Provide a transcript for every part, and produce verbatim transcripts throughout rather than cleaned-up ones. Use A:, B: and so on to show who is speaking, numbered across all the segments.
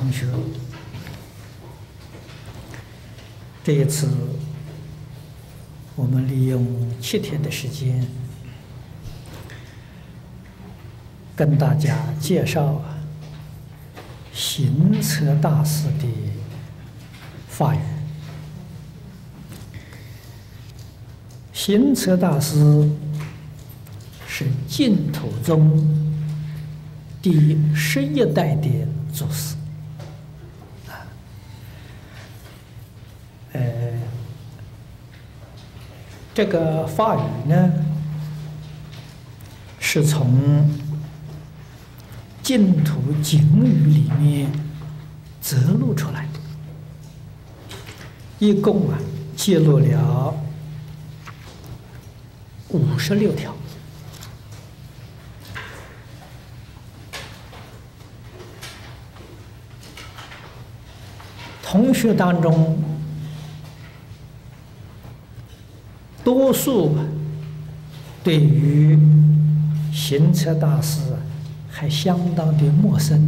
A: 同学，这一次我们利用七天的时间，跟大家介绍行测大师的法语。行测大师是净土宗第十一代的祖师，啊，呃，这个法语呢，是从净土经语里面摘录出来的，一共啊记录了五十六条。同学当中，多数对于行测大师还相当的陌生，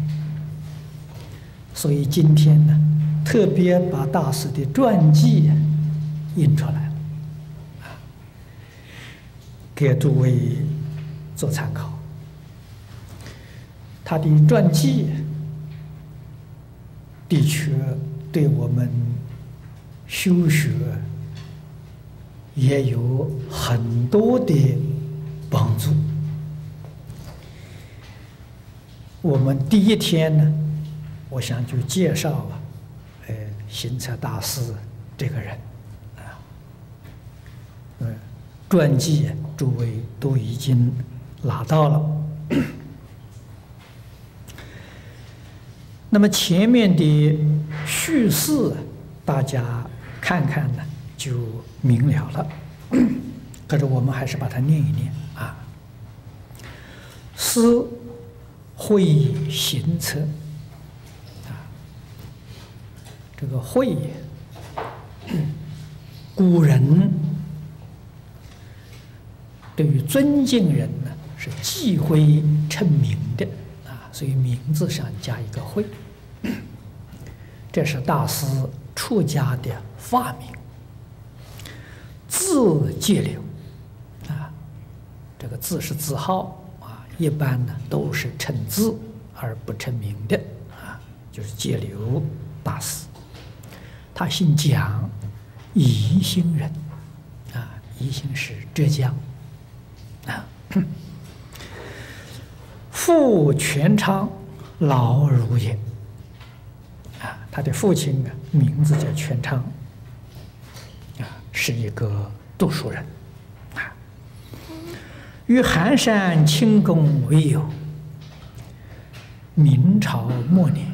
A: 所以今天呢，特别把大师的传记印出来了，给诸位做参考。他的传记的确对我们修学也有很多的帮助。我们第一天呢，我想就介绍啊，呃，行测大师这个人啊，嗯，传记诸位都已经拿到了。那么前面的叙事，大家看看呢，就明了了。可是我们还是把它念一念啊。师会行测啊，这个会，古人对于尊敬人呢是忌讳称名的啊，所以名字上加一个会。这是大师出家的法名，字介流啊，这个字是字号啊，一般呢都是称字而不称名的啊，就是介流大师。他姓蒋，宜兴人啊，宜兴是浙江啊。父全昌，老儒也。啊，他的父亲啊，名字叫全昌，啊，是一个读书人，啊，与寒山清宫为友。明朝末年，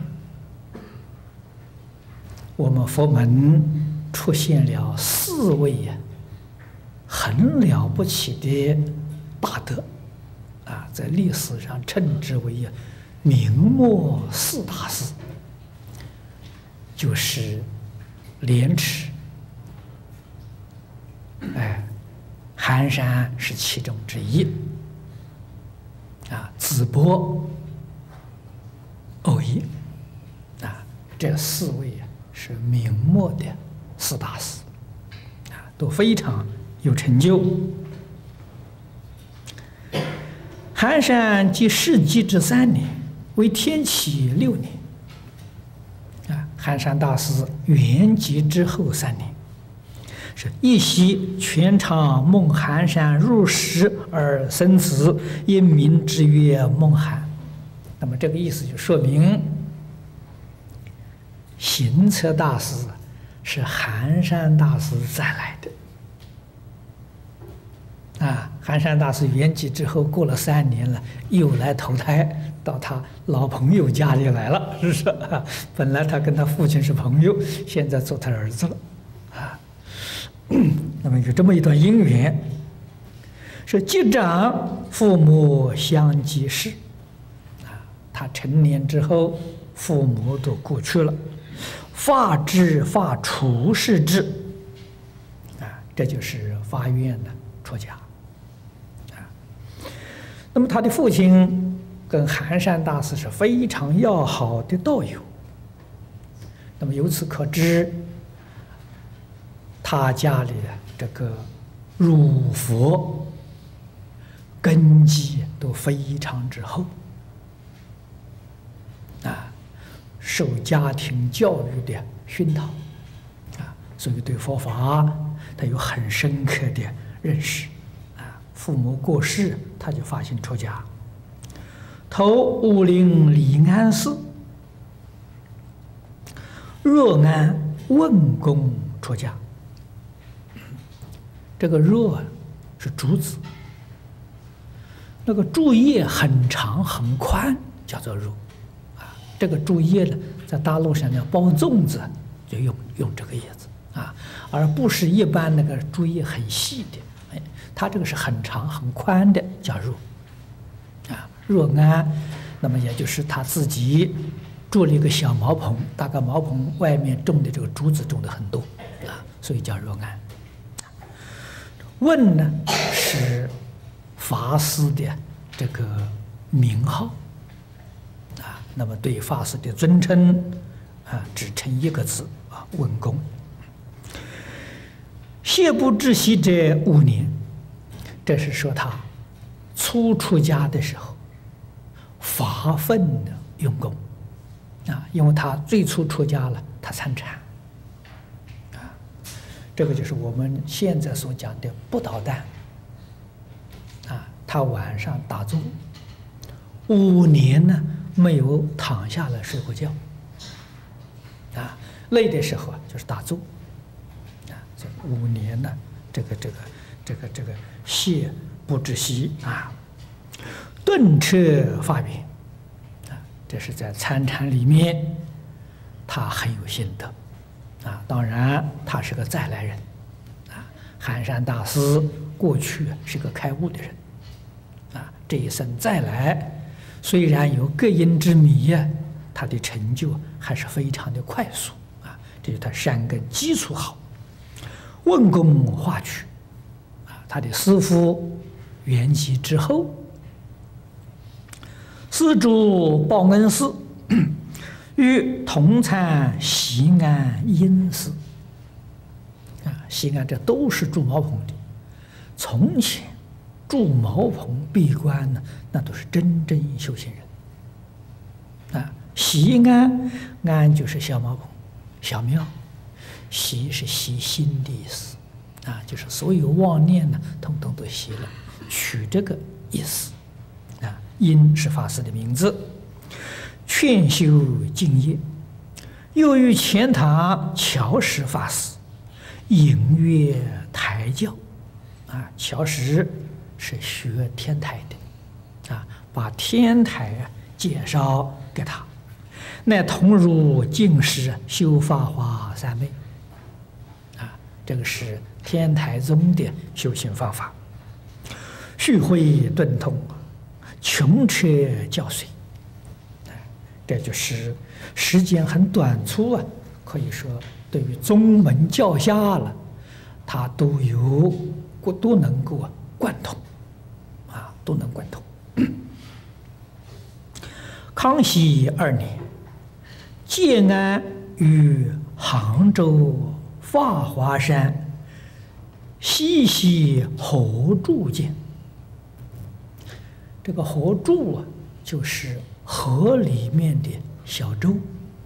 A: 我们佛门出现了四位呀、啊，很了不起的大德，啊，在历史上称之为呀、啊、明末四大师。就是莲池，哎，寒山是其中之一，啊，淄博、藕益，啊，这四位啊是明末的四大师，啊，都非常有成就。寒山即世纪之三年，为天启六年。寒山大师圆寂之后三年，是一夕全昌梦寒山入室而生子，因名之曰梦寒。那么这个意思就说明，行测大师是寒山大师再来的。啊，寒山大师圆寂之后，过了三年了，又来投胎到他老朋友家里来了，是不是？啊，本来他跟他父亲是朋友，现在做他儿子了，啊。那么有这么一段因缘，是继长父母相继逝，啊，他成年之后，父母都过去了，发志发出世志，啊，这就是发愿的出家。那么他的父亲跟寒山大师是非常要好的道友， 那么由此可知，他家里的这个儒佛根基都非常之厚啊，受家庭教育的熏陶啊，所以对佛法他有很深刻的认识啊。父母过世，他就发心出家，投武陵李安寺。若安问公出家，这个若是竹子，那个竹叶很长很宽，叫做若啊。这个竹叶呢，在大陆上要包粽子，就用用这个叶子啊，而不是一般那个竹叶很细的，哎，它这个是很长很宽的，叫若啊。若安，那么也就是他自己住了一个小茅棚，大概茅棚外面种的这个竹子种的很多啊，所以叫若安。问呢是法师的这个名号啊，那么对法师的尊称啊，只称一个字啊，问公。谢不知悉者五年，这是说他初出家的时候发奋的用功啊，因为他最初出家了，他参禅啊，这个就是我们现在所讲的不倒单啊。他晚上打坐五年呢，没有躺下来睡过觉啊，累的时候啊就是打坐啊，这五年呢，这个这个这个这个谢不知悉啊，顿彻发愿。这是在参禅里面，他很有心得啊。当然，他是个再来人啊。寒山大师过去是个开悟的人啊，这一生再来，虽然有各因之迷呀，他的成就还是非常的快速啊。这是他善根基础好，问公化取啊。他的师父圆寂之后。施主报恩寺与同参西安因寺啊，西安这都是住茅棚的。从前住茅棚闭关呢，那都是真正修行人啊。西安，安就是小茅棚、小庙，习是习心的意思啊，就是所有妄念呢，统统都习了，取这个意思。因是法师的名字，劝修敬业，又与钱塘乔石法师隐约台教啊。乔石是学天台的啊，把天台啊介绍给他，乃同入净师修法华三昧啊。这个是天台宗的修行方法，续会顿通。穷彻教髓，这就是时间很短促啊，可以说对于宗门教下了，他都有都能够贯通啊，都能贯通。康熙二年，建安于杭州法华山西溪河柱见。这个河柱啊，就是河里面的小洲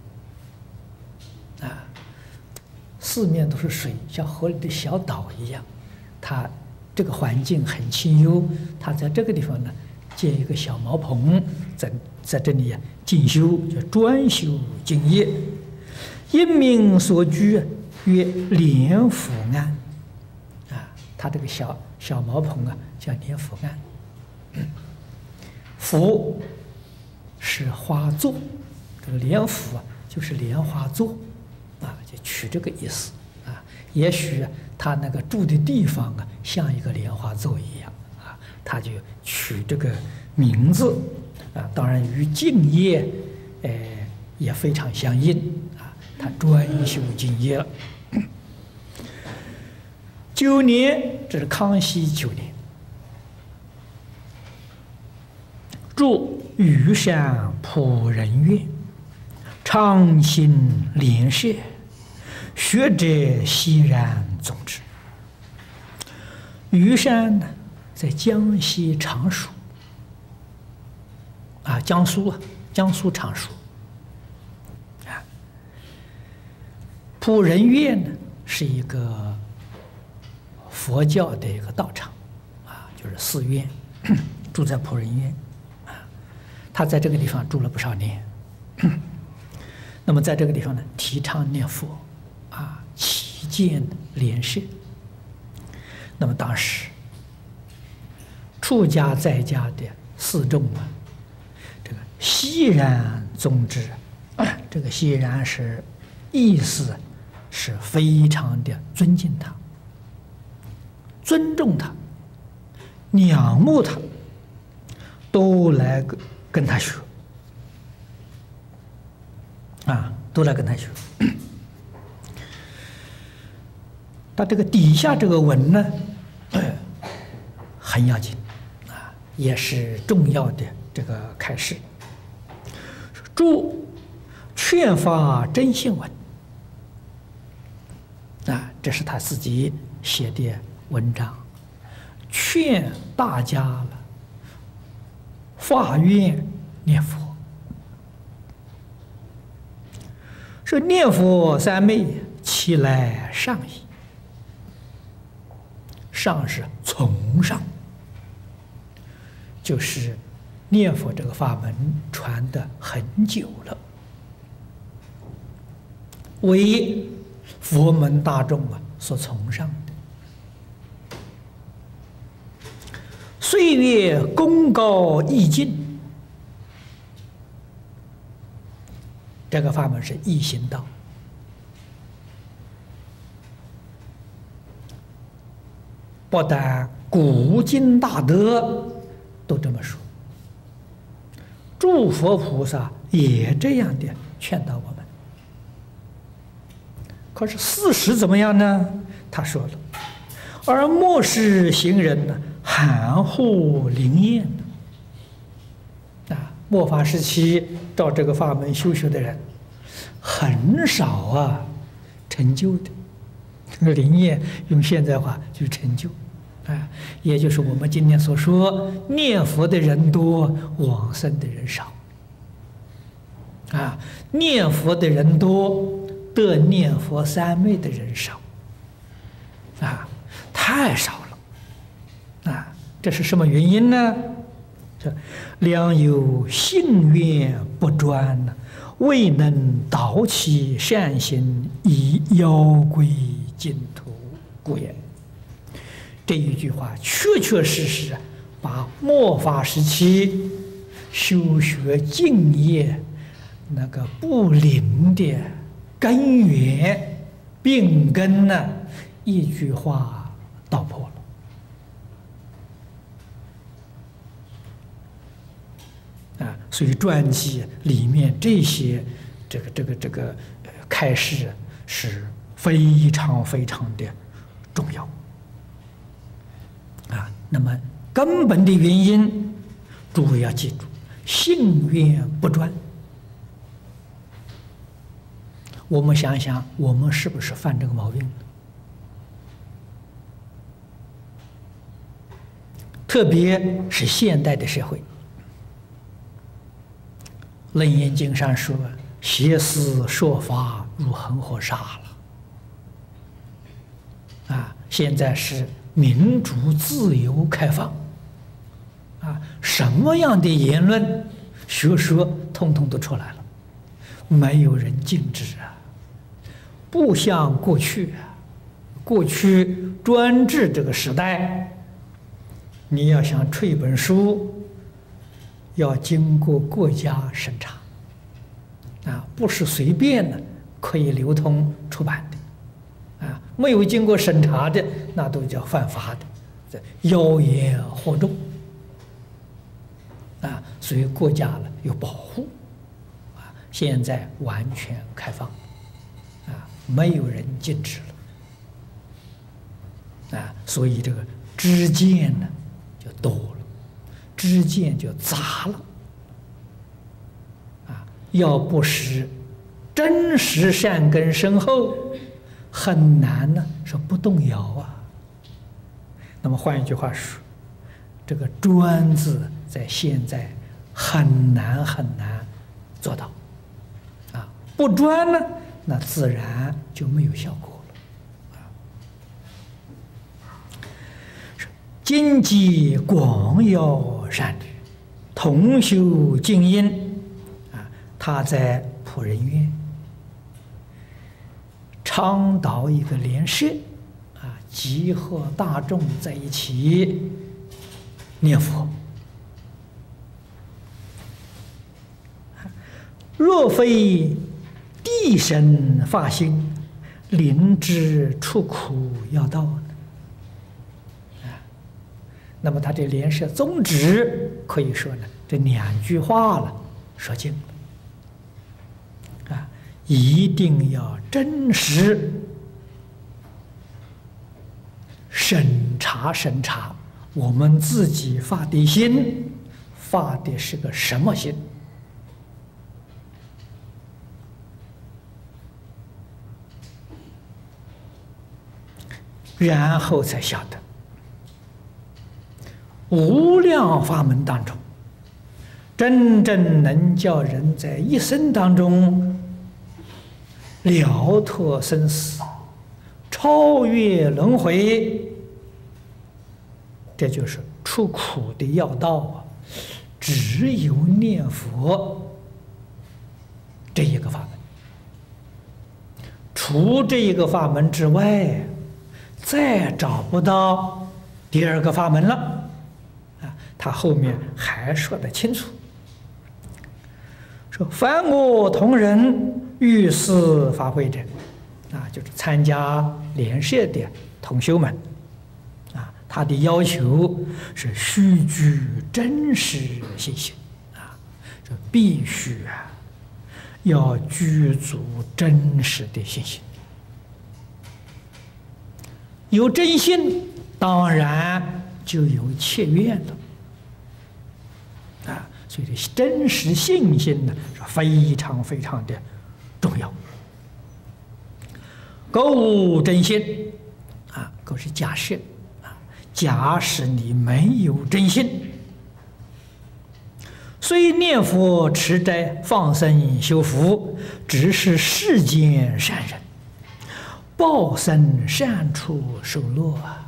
A: 啊，四面都是水，像河里的小岛一样。它这个环境很清幽，他在这个地方呢，建一个小茅棚，在在这里啊进修，叫专修净业。因名所居曰莲府庵啊，他这个小小茅棚啊叫莲府庵。嗯府是花座，这个莲府啊，就是莲花座，啊，就取这个意思啊。也许他那个住的地方啊，像一个莲花座一样啊，他就取这个名字啊。当然与净业，呃，也非常相应啊。他专修净业了。九年，这是康熙九年。住虞山普仁院， 常行莲社，学者熙然宗之。虞山呢，在江西常熟啊，江苏啊，江苏常熟啊。普仁院呢，是一个佛教的一个道场啊，就是寺院，住在普仁院啊。他在这个地方住了不少年。那么在这个地方呢，提倡念佛啊，起建莲社。那么当时出家在家的四众啊，这个熙然宗之，这个熙然是意思是非常的尊敬他、尊重他、仰慕他，都来跟他学啊，都来跟他学。他这个底下这个文呢，很要紧啊，也是重要的这个开示。注劝发真性文啊，这是他自己写的文章，劝大家了发愿念佛。说念佛三昧，其来上矣。上是从上，就是念佛这个法门传得很久了，为佛门大众啊所崇尚的。岁月功高意尽，这个法门是易行道。不但古今大德都这么说，诸佛菩萨也这样的劝导我们。可是事实怎么样呢？他说了，而末世行人呢，含糊灵验啊，末法时期照这个法门修学的人很少啊成就的。这个灵验用现在话就是成就。啊，也就是我们今天所说，念佛的人多，往生的人少。啊，念佛的人多，得念佛三昧的人少。啊，太少了。啊，这是什么原因呢？这良有信愿不专呢，未能导起善行，以邀归净土故也。这一句话确确实实把末法时期修学敬业那个不灵的根源病根呢，一句话道破了啊！所以传记里面这些这个这个这个开示是非常非常的重要。啊，那么根本的原因，诸位要记住，信愿不专。我们想想，我们是不是犯这个毛病？特别是现代的社会，《楞严经》上说：“邪思说法如恒河沙”了。啊，现在是民主、自由、开放，啊，什么样的言论、学说，通通都出来了，没有人禁止啊。不像过去啊，过去专制这个时代，你要想出一本书，要经过国家审查，啊，不是随便的可以流通出版的。啊，没有经过审查的，那都叫犯法的，这妖言惑众啊，所以国家呢有保护啊，现在完全开放啊，没有人禁止了啊，所以这个知见呢就多了，知见就杂了啊，要不是真实善根深厚，很难呢说不动摇啊。那么换一句话说，这个专字在现在很难很难做到啊，不专呢，那自然就没有效果了啊。今既广要善知，同修静因啊，他在普仁院倡导一个莲社啊，集合大众在一起念佛。若非地神发心，灵知出苦要道呢？啊，那么他这莲社宗旨可以说呢，这两句话了说尽了啊，一定要真实审查审查我们自己发的心，发的是个什么心？然后才晓得，无量法门当中，真正能叫人在一生当中了脱生死、超越轮回，这就是出苦的要道啊！只有念佛这一个法门，除这一个法门之外，再找不到第二个法门了啊！他后面还说得清楚，说凡我同仁欲思发挥者，啊，就是参加莲社的同修们啊，他的要求是须具真实信心啊，这必须啊要具足真实的信心。有真心，当然就有切愿了啊！所以这真实信心呢，是非常非常的重要。购无真心啊，购是假设啊，假使你没有真心，虽念佛持斋放生修福，只是世间善人，报生善处受乐啊！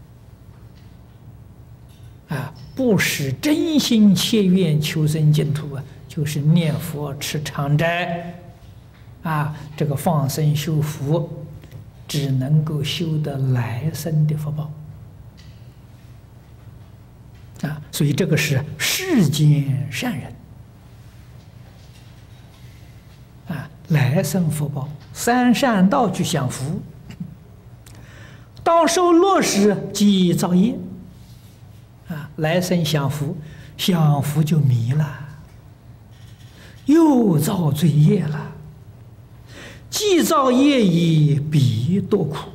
A: 啊，不是真心切愿求生净土啊，就是念佛持长斋，啊，这个放生修福，只能够修得来生的福报啊，所以这个是世间善人啊，来生福报。三善道去享福，当受乐时即造业啊，来生享福，享福就迷了，又造罪业了。既造业已必多苦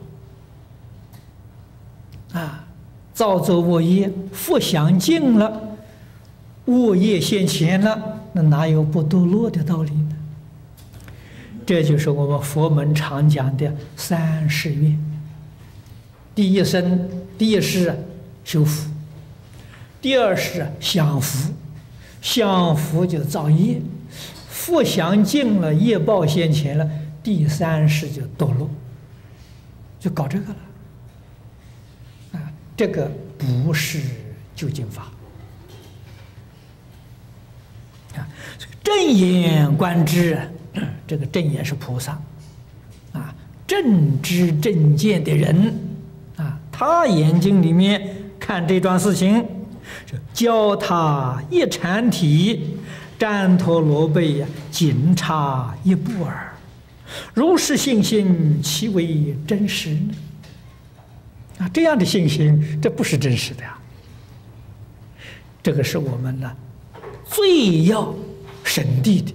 A: 啊，造作恶业，福享尽了，恶业现前了，那哪有不堕落的道理呢？这就是我们佛门常讲的三世愿。第一生，第一世修福，第二世享福，享福就造业，福享尽了，业报现前了，第三世就堕落，就搞这个了。啊，这个不是究竟法啊，正眼观之。这个正眼是菩萨啊，正知正见的人啊，他眼睛里面看这桩事情，教他一禅体，旃陀罗贝呀，仅差一步耳。如是信心，其为真实呢？啊，这样的信心，这不是真实的呀。这个是我们呢最要审谛的。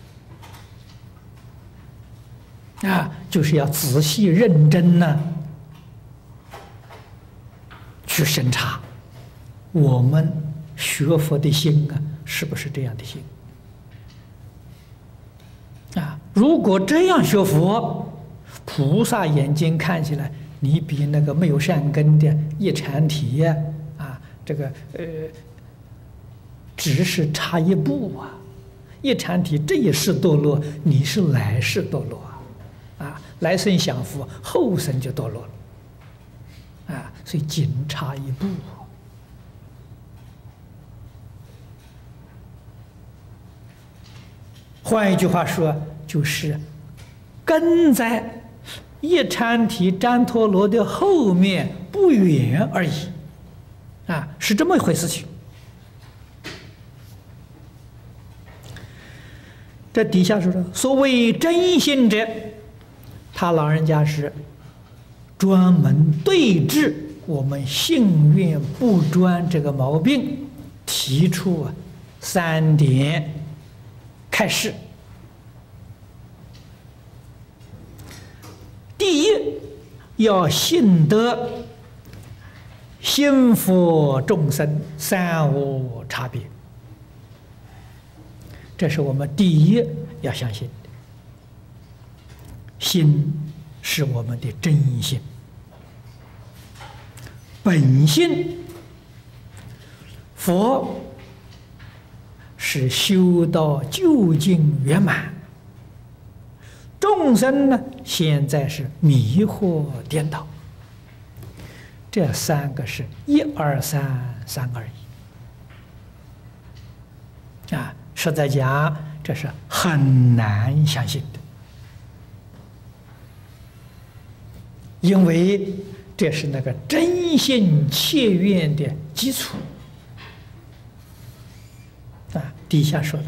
A: 啊，就是要仔细认真呢，去审查我们学佛的心啊，是不是这样的心？啊， 如果这样学佛，菩萨眼睛看起来，你比那个没有善根的一禅体呀，啊，这个呃，只是差一步啊。一禅体这一世堕落，你是来世堕落啊，啊，来生享福，后生就堕落了，啊，所以仅差一步。换一句话说，就是跟在一禅体旃陀罗的后面不远而已，啊，是这么一回事情。这底下说的所谓真心者，他老人家是专门对治我们信愿不专这个毛病，提出啊三点开示。第一，要信得心佛众生三无差别，这是我们第一要相信的。心是我们的真心，本性。佛是修到究竟圆满，众生呢，现在是迷惑颠倒。这三个是一二三三而已啊！实在讲，这是很难相信的，因为这是那个真心切愿的基础啊。底下说的，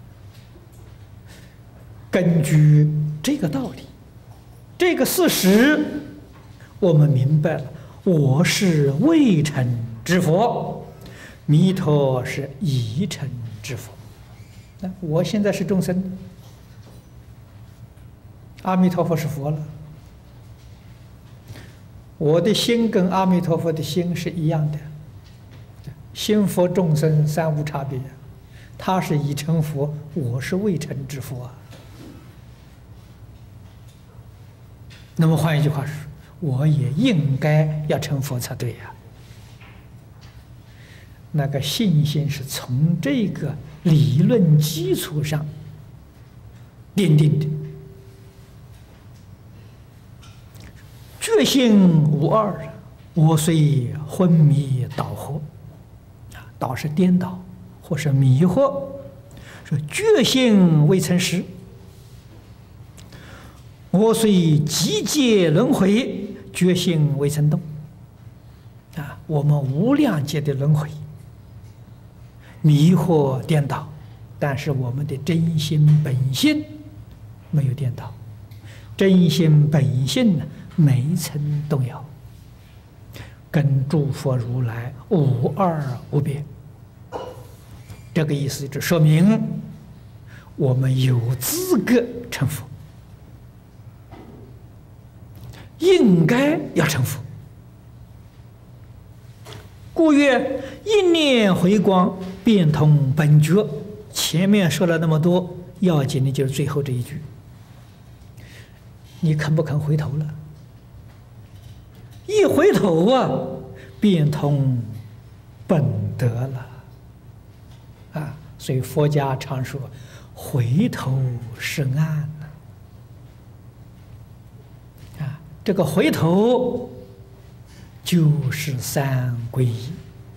A: 根据这个道理，这个事实，我们明白了。我是未成之佛，弥陀是已成之佛。那我现在是众生，阿弥陀佛是佛了。我的心跟阿弥陀佛的心是一样的，心佛众生三无差别。他是已成佛，我是未成之佛啊。那么换一句话说，我也应该要成佛才对呀。那个信心是从这个理论基础上奠定的。觉性无二，我虽昏迷倒惑，啊，倒是颠倒或是迷惑，说觉性未曾实。我虽极界轮回，觉性未曾动。啊，我们无量劫的轮回，迷惑颠倒，但是我们的真心本性没有颠倒，真心本性呢没曾动摇，跟诸佛如来无二无别。这个意思就说明我们有资格成佛，应该要成佛。故曰：一念回光，便通本觉。前面说了那么多，要紧的就是最后这一句，你肯不肯回头了？一回头啊，便通本德了啊！所以佛家常说，回头是岸啊！这个回头就是三皈依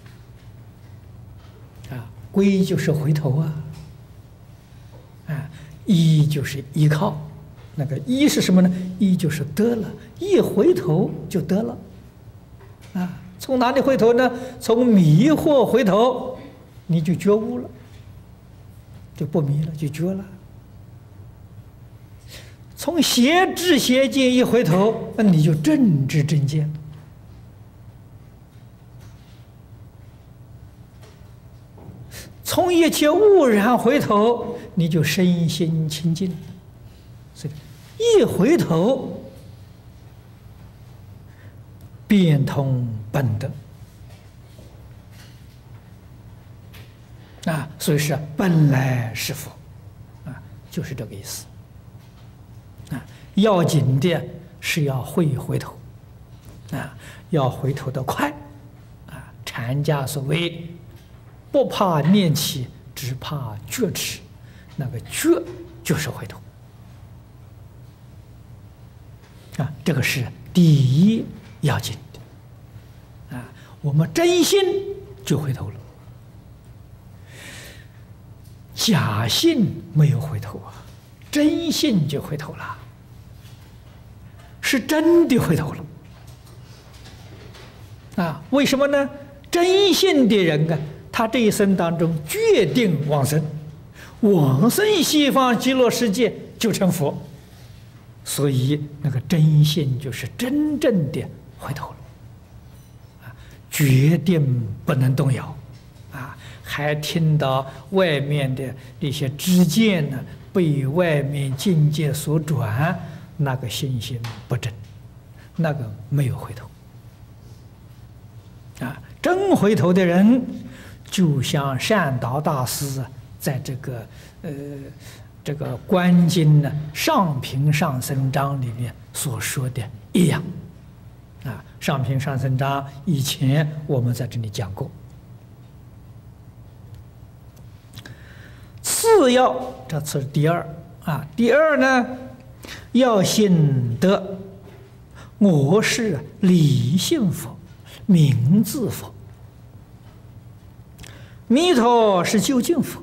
A: 啊，皈依就是回头啊，啊，依就是依靠。那个依是什么呢？依就是得了，一回头就得了，啊，从哪里回头呢？从迷惑回头，你就觉悟了，就不迷了，就觉了。从邪知邪见一回头，那你就正知正见了。从一切污染回头，你就身心清净了。所以一回头，便通本德啊，所以是本来是佛啊，就是这个意思要紧的是要会回头，啊，要回头的快，啊，禅家所谓不怕念起，只怕觉迟，那个觉就是回头，啊，这个是第一要紧的，啊，我们真心就回头了，假信没有回头啊，真信就回头了。是真的回头了啊？为什么呢？真信的人啊，他这一生当中决定往生，往生西方极乐世界就成佛，所以那个真信就是真正的回头了啊，决定不能动摇啊！还听到外面的那些知见呢，被外面境界所转。那个信心不真，那个没有回头啊！真回头的人，就像善导大师在这个呃这个《观经》呢上品上僧章里面所说的一样啊。上品上僧章以前我们在这里讲过。次要，这次是第二啊。第二呢？要信得我是理性佛、名字佛，弥陀是究竟佛。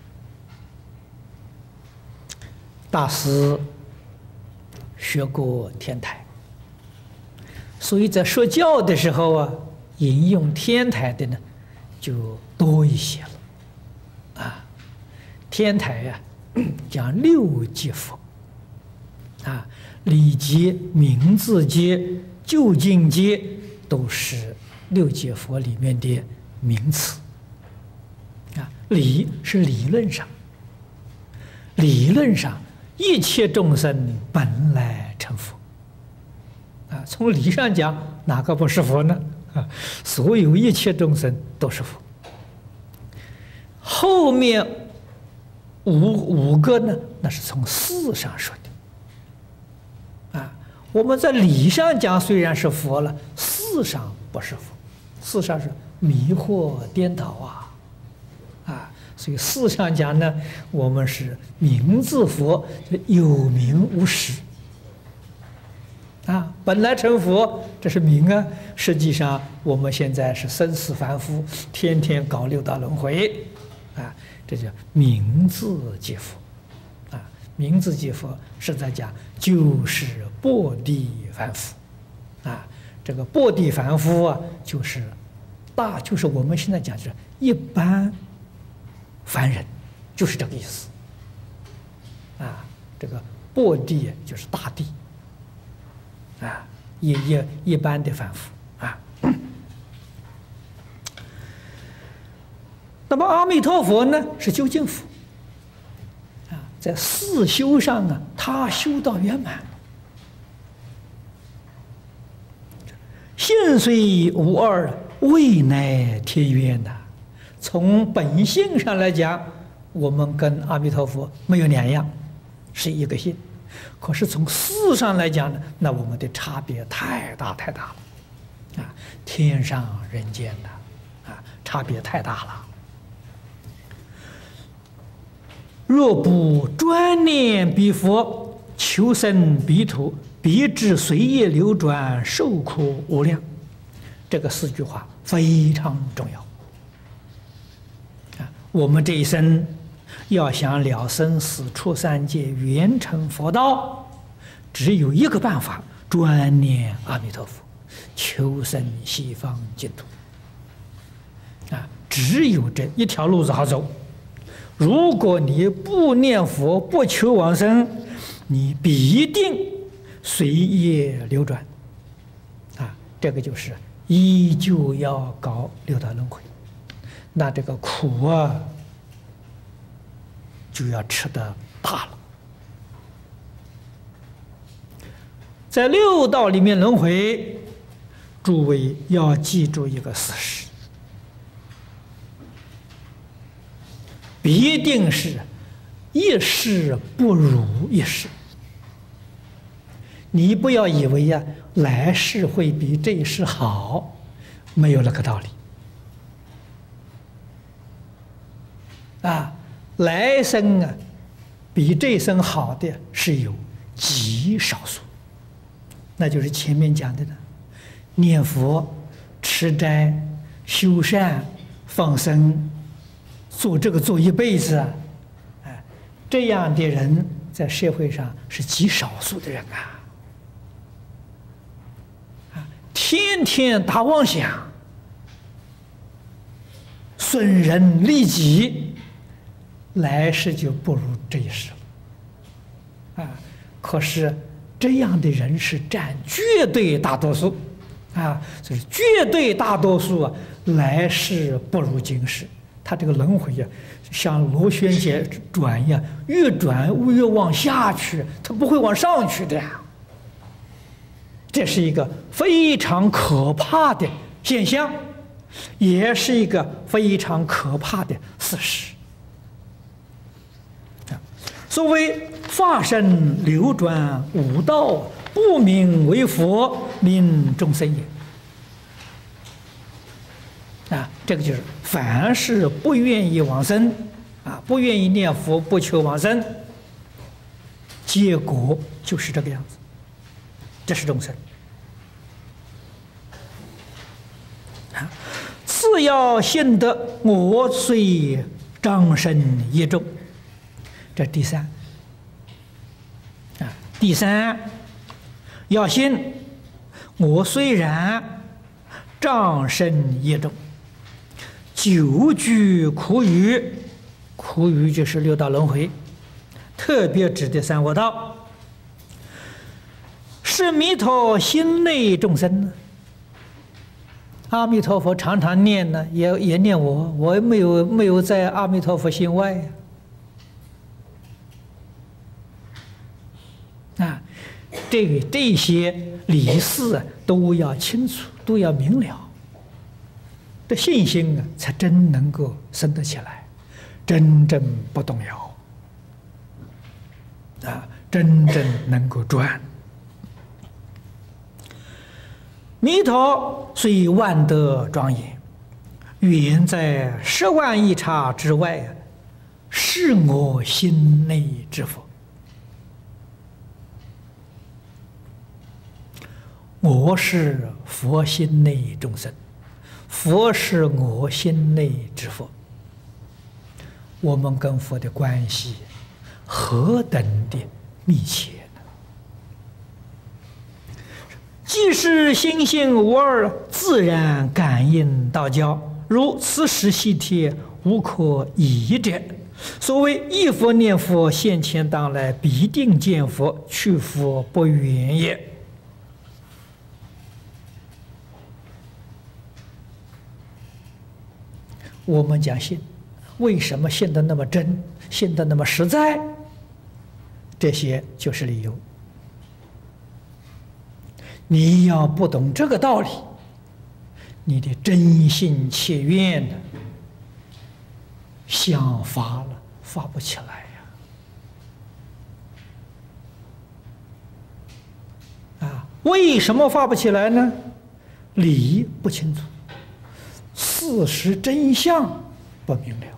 A: 大师学过天台，所以在说教的时候啊，引用天台的呢就多一些了啊。天台呀、啊，讲六界佛。啊，理界、名字界、究竟界都是六界佛里面的名词。啊，理是理论上，理论上一切众生本来成佛。啊，从理上讲，哪个不是佛呢？啊，所有一切众生都是佛。后面五五个呢，那是从事上说的。啊，我们在理上讲虽然是佛了，事上不是佛，事上是迷惑颠倒啊，啊，所以事上讲呢，我们是名字佛，有名无实，啊，本来成佛这是名啊，实际上我们现在是生死凡夫，天天搞六道轮回，啊，这叫名字即佛。名字即佛，实在讲就是薄地凡夫，啊，这个薄地凡夫啊，就是大，就是我们现在讲是一般凡人，就是这个意思，啊，这个薄地就是大地，啊，一一一般的凡夫啊。那么阿弥陀佛呢，是究竟佛。在四修上啊，他修到圆满，性虽无二，未乃天渊呐。从本性上来讲，我们跟阿弥陀佛没有两样，是一个性。可是从事上来讲呢，那我们的差别太大太大了，啊，天上人间的，啊，差别太大了。若不专念彼佛，求生彼土，彼之随业流转，受苦无量。这个四句话非常重要啊！我们这一生要想了生死出三界，圆成佛道，只有一个办法：专念阿弥陀佛，求生西方净土。啊，只有这一条路子好走。如果你不念佛，不求往生，你必定随业流转，啊，这个就是依旧要搞六道轮回，那这个苦啊就要吃得大了。在六道里面轮回，诸位要记住一个事实。必定是一世不如一世你不要以为呀、啊，来世会比这一世好，没有那个道理。啊，来生啊，比这一生好的是有极少数，那就是前面讲的呢，念佛、持斋、修善、放生，做这个做一辈子啊，哎，这样的人在社会上是极少数的人啊，啊，天天打妄想，损人利己，来世就不如这一世了，啊，可是这样的人是占绝对大多数，啊，就是绝对大多数啊，来世不如今世。他这个轮回呀、啊，像螺旋桨转一样，越转越往下去，它不会往上去的呀。这是一个非常可怕的现象，也是一个非常可怕的事实。所谓法身流转五道，不名为佛，名众生也。啊，这个就是凡是不愿意往生，啊，不愿意念佛，不求往生，结果就是这个样子。这是众生。啊，次要信得我虽障身业重，这第三。啊，第三要信我虽然障身业重。久居苦狱，苦狱就是六道轮回，特别指的三恶道。是弥陀心内众生呢？阿弥陀佛常常念呢，也也念我，我没有没有在阿弥陀佛心外呀。啊，这个这些理事都要清楚，都要明了。这信心啊，才真能够生得起来，真正不动摇，啊，真正能够转。弥陀虽万德庄严，远在十万亿刹之外，是我心内之佛。我是佛心内众生。佛是我心内之佛，我们跟佛的关系何等的密切呢？即是心性无二，自然感应道交，如此时习帖，无可疑者。所谓忆佛念佛，现前当来必定见佛，去佛不远也。我们讲信，为什么信得那么真，信得那么实在？这些就是理由。你要不懂这个道理，你的真心切愿呢，想发了发不起来呀！啊，为什么发不起来呢？理不清楚。事实真相不明了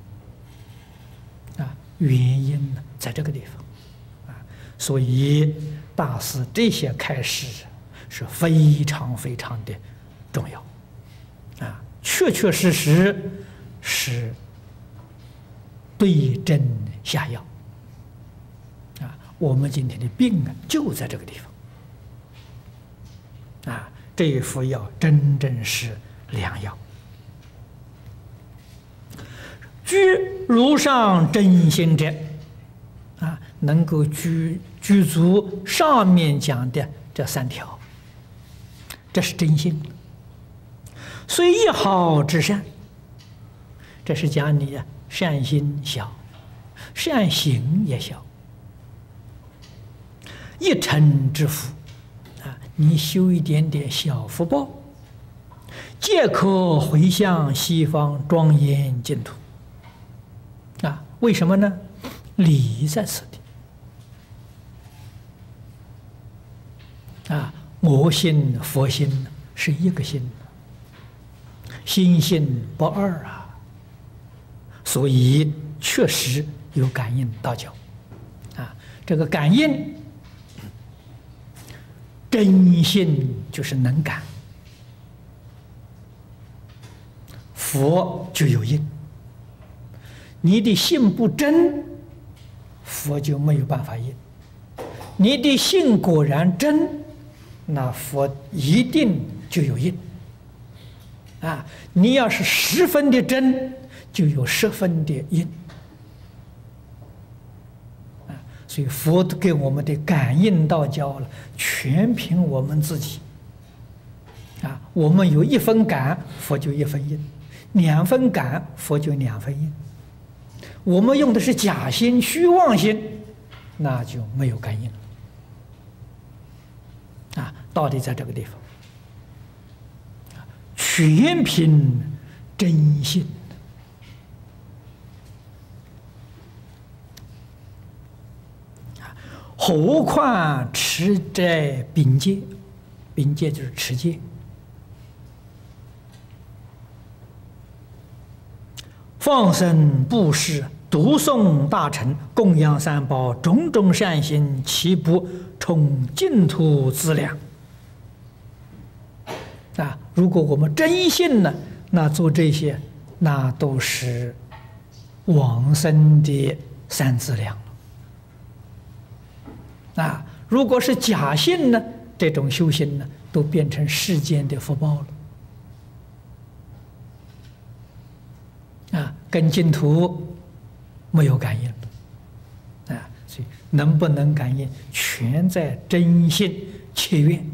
A: 啊，原因呢在这个地方啊，所以大师这些开示是非常非常的重要啊，确确实实是对症下药啊。我们今天的病啊，就在这个地方啊，这一副药真正是良药。居如上真心者，啊，能够居居足上面讲的这三条，这是真心。虽一毫之善，这是讲你啊善心小，善行也小。一尘之福，啊，你修一点点小福报，皆可回向西方庄严净土。啊，为什么呢？理在此地。 我心佛心是一个心，心性不二啊，所以确实有感应道交啊。这个感应真性就是能感，佛就有应。你的性不真，佛就没有办法应；你的性果然真，那佛一定就有应。啊，你要是十分的真，就有十分的应。啊，所以佛给我们的感应道交了，全凭我们自己。啊，我们有一分感，佛就一分应；两分感，佛就两分应。我们用的是假心、虚妄心，那就没有感应了。啊，道理在这个地方，全凭真心。何况持斋秉戒，秉戒就是持戒。放生布施、读诵大乘、供养三宝，种种善行，岂不充净土资粮？啊，如果我们真信呢，那做这些，那都是往生的三资粮了。啊，如果是假信呢，这种修行呢，都变成世间的福报了。啊，跟净土没有感应啊，所以能不能感应，全在真信切愿。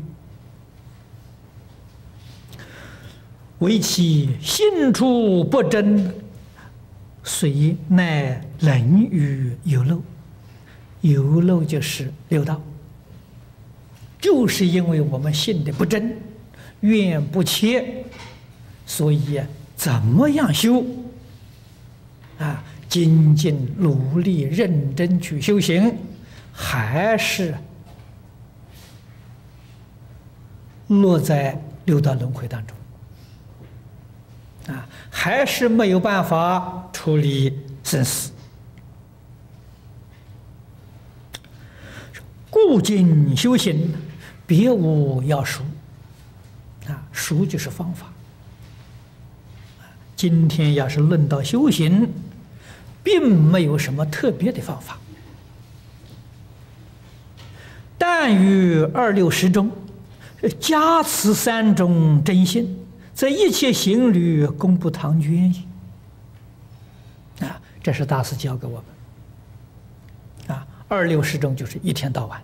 A: 唯其心处不真，虽乃人于有漏。有漏就是六道，就是因为我们信的不真，愿不切，所以怎么样修？啊，精进努力认真去修行，还是落在六道轮回当中，啊，还是没有办法处理生死。故今修行，别无要术，啊，术就是方法。今天要是论到修行，并没有什么特别的方法，但于二六时中，加持三种真心，在一切行旅功不唐捐矣。啊，这是大师教给我们。啊，二六时中就是一天到晚，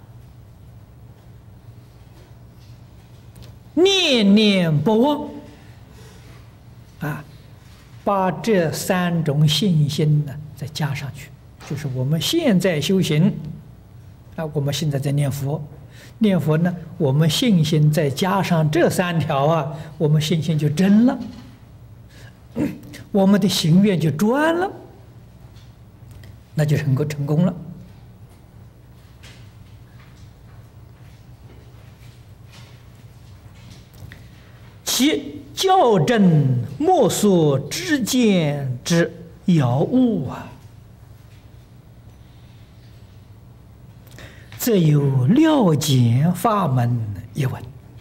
A: 念念不忘。啊，把这三种信心呢再加上去，就是我们现在修行啊，我们现在在念佛，念佛呢，我们信心再加上这三条啊，我们信心就真了，我们的行愿就专了，那就成功成功了。其校正莫所知见之要务啊，则有了解法门一文。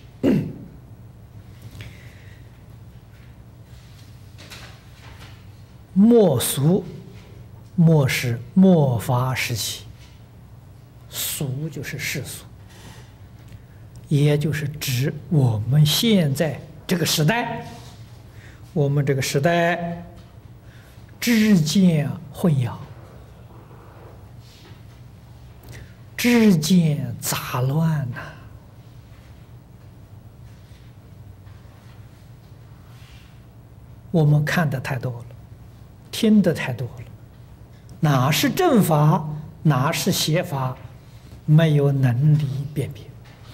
A: 末俗，末是末法时期，俗就是世俗，也就是指我们现在这个时代，我们这个时代知见混淆，知见杂乱呐、啊。我们看的太多了，听的太多了，哪是正法，哪是邪法，没有能力辨别。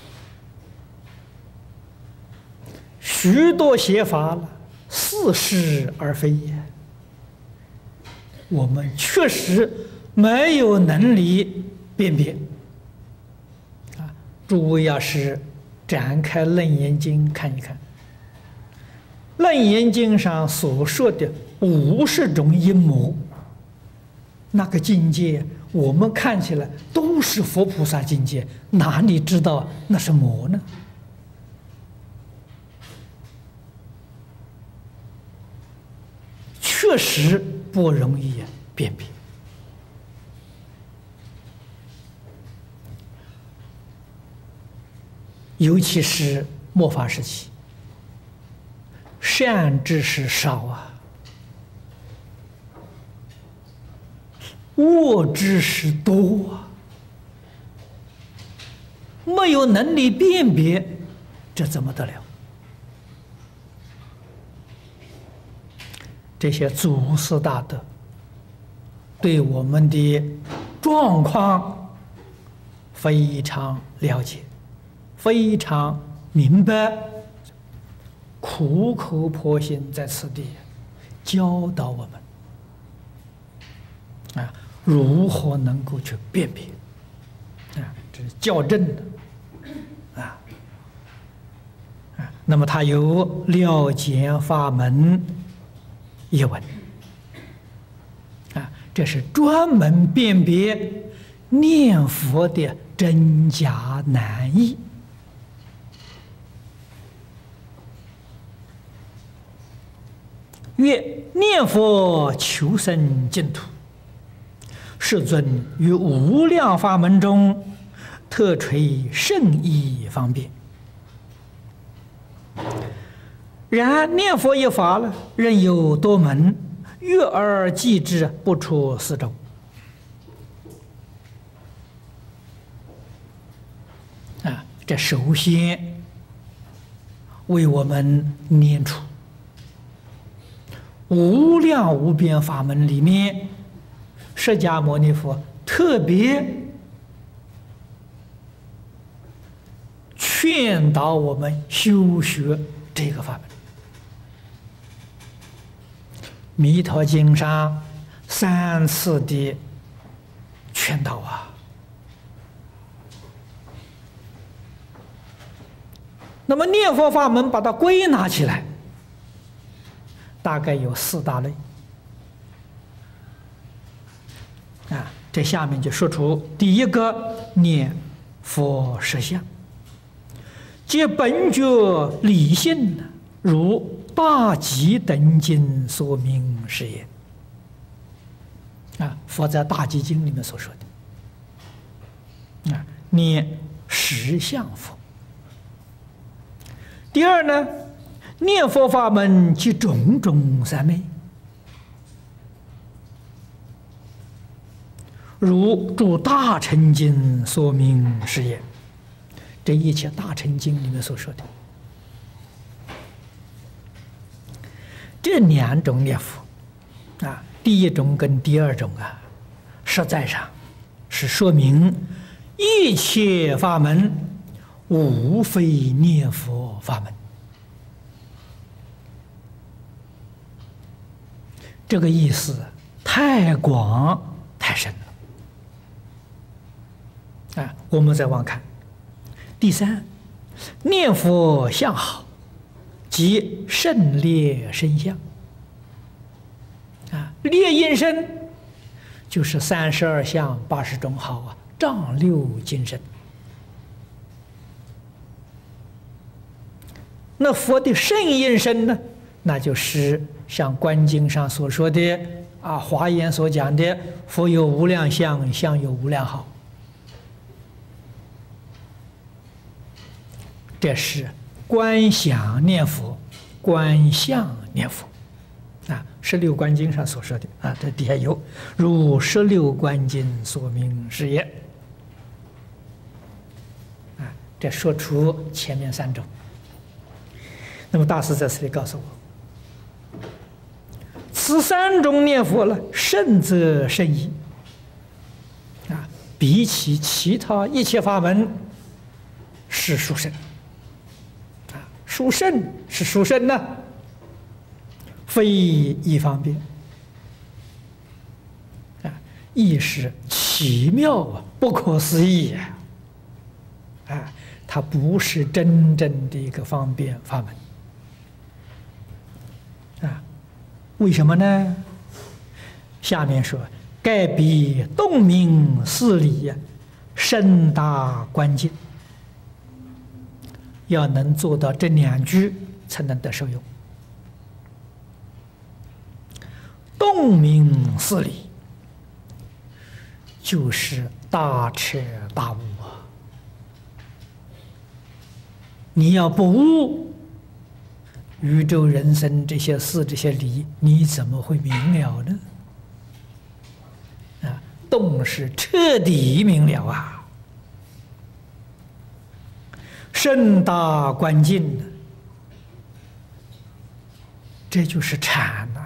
A: 许多邪法了，似是而非也。我们确实没有能力辨别。啊，诸位要是展开《楞严经》看一看，《楞严经》上所说的五十种阴魔，那个境界，我们看起来都是佛菩萨境界，哪里知道那是魔呢？确实不容易辨别。尤其是末法时期，善知识少啊，恶知识多啊，没有能力辨别，这怎么得了？这些祖师大德对我们的状况非常了解，非常明白，苦口婆心在此地教导我们啊，如何能够去辨别啊，这是校正的啊啊。那么他有了解法门一文啊，这是专门辨别念佛的真假难易。曰：念佛求生净土，世尊于无量法门中特垂甚义方便。然念佛一法了，仍有多门，悦而记之，不出四周。啊，这首先为我们念出无量无边法门里面，释迦牟尼佛特别劝导我们修学这个法门。弥陀经上三次的劝导啊，那么念佛法门把它归纳起来，大概有四大类啊。这下面就说出第一个念佛实相，即本觉理性，如大集等经所明是也。啊，佛在大集经里面所说的啊，念实相佛。第二呢，念佛法门即种种三昧，如诸大乘经所明是也。这一切大乘经里面所说的这两种念佛啊，第一种跟第二种啊，实在上是说明一切法门无非念佛法门。这个意思太广太深了啊！我们再往看第三，念佛相好，即胜劣声相啊，劣音声就是三十二相八十种好啊，丈六金身。那佛的圣音声呢，那就是像《观经》上所说的啊，《华严》所讲的“佛有无量相，相有无量好”，这是观想念佛，观相念佛啊，《十六观经》上所说的啊，这底下有如《十六观经》所明是也啊，这说出前面三种。那么大师在此里告诉我，此三种念佛了，胜则胜矣啊！比起其他一切法门，是殊胜啊！殊胜是殊胜呢，非一方便啊，亦是奇妙啊，不可思议啊！啊， 它不是真正的一个方便法门啊。为什么呢？下面说，盖比洞明事理呀，深大关键，要能做到这两句，才能得受用。洞明事理，就是大彻大悟啊！你要不悟宇宙人生这些事、这些理，你怎么会明了呢？啊，洞是彻底明了啊，深大关键呢，这就是禅呐。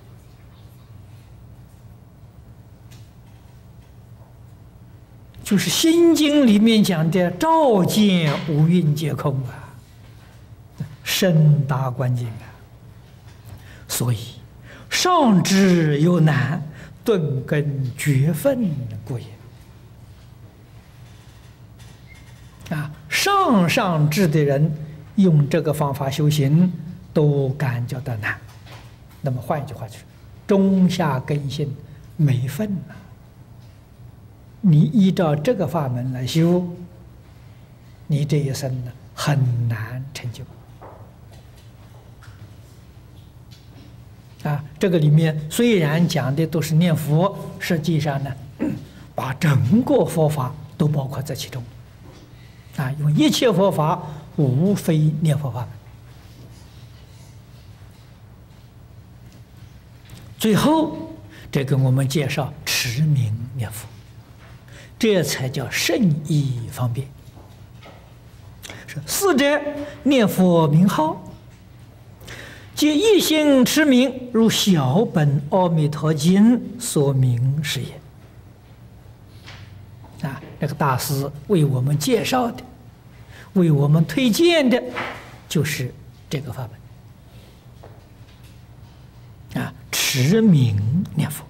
A: 就是《心经》里面讲的“照见五蕴皆空”啊，深大关键啊。所以上智有难，顿根觉分故也。啊，上上智的人用这个方法修行，都感觉到难。那么换一句话就是，中下根性没分了。你依照这个法门来修，你这一生呢很难成就。啊，这个里面虽然讲的都是念佛，实际上呢，把整个佛法都包括在其中。啊，因为一切佛法无非念佛法门。最后，这跟我们介绍持名念佛。这才叫圣意方便。是四者念佛名号，皆一心持名，如小本《阿弥陀经》所明是也。啊，这个大师为我们介绍的，为我们推荐的，就是这个法门。啊，持名念佛。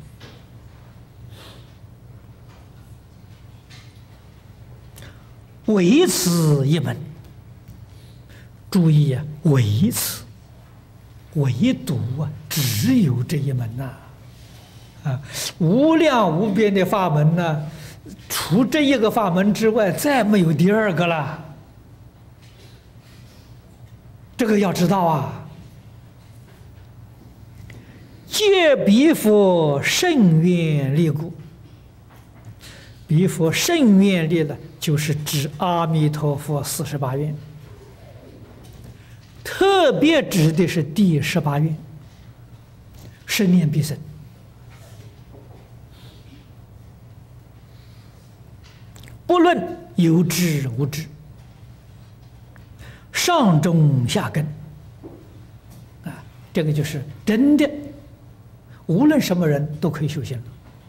A: 唯此一门，注意啊，唯此，唯独啊，只有这一门呐、啊，啊，无量无边的法门呢、啊，除这一个法门之外，再没有第二个了。这个要知道啊，借彼佛甚愿力故。彼佛甚愿力呢，就是指阿弥陀佛四十八愿，特别指的是第十八愿，十念必生。不论有知无知，上中下根，啊，这个就是真的，无论什么人都可以修行了。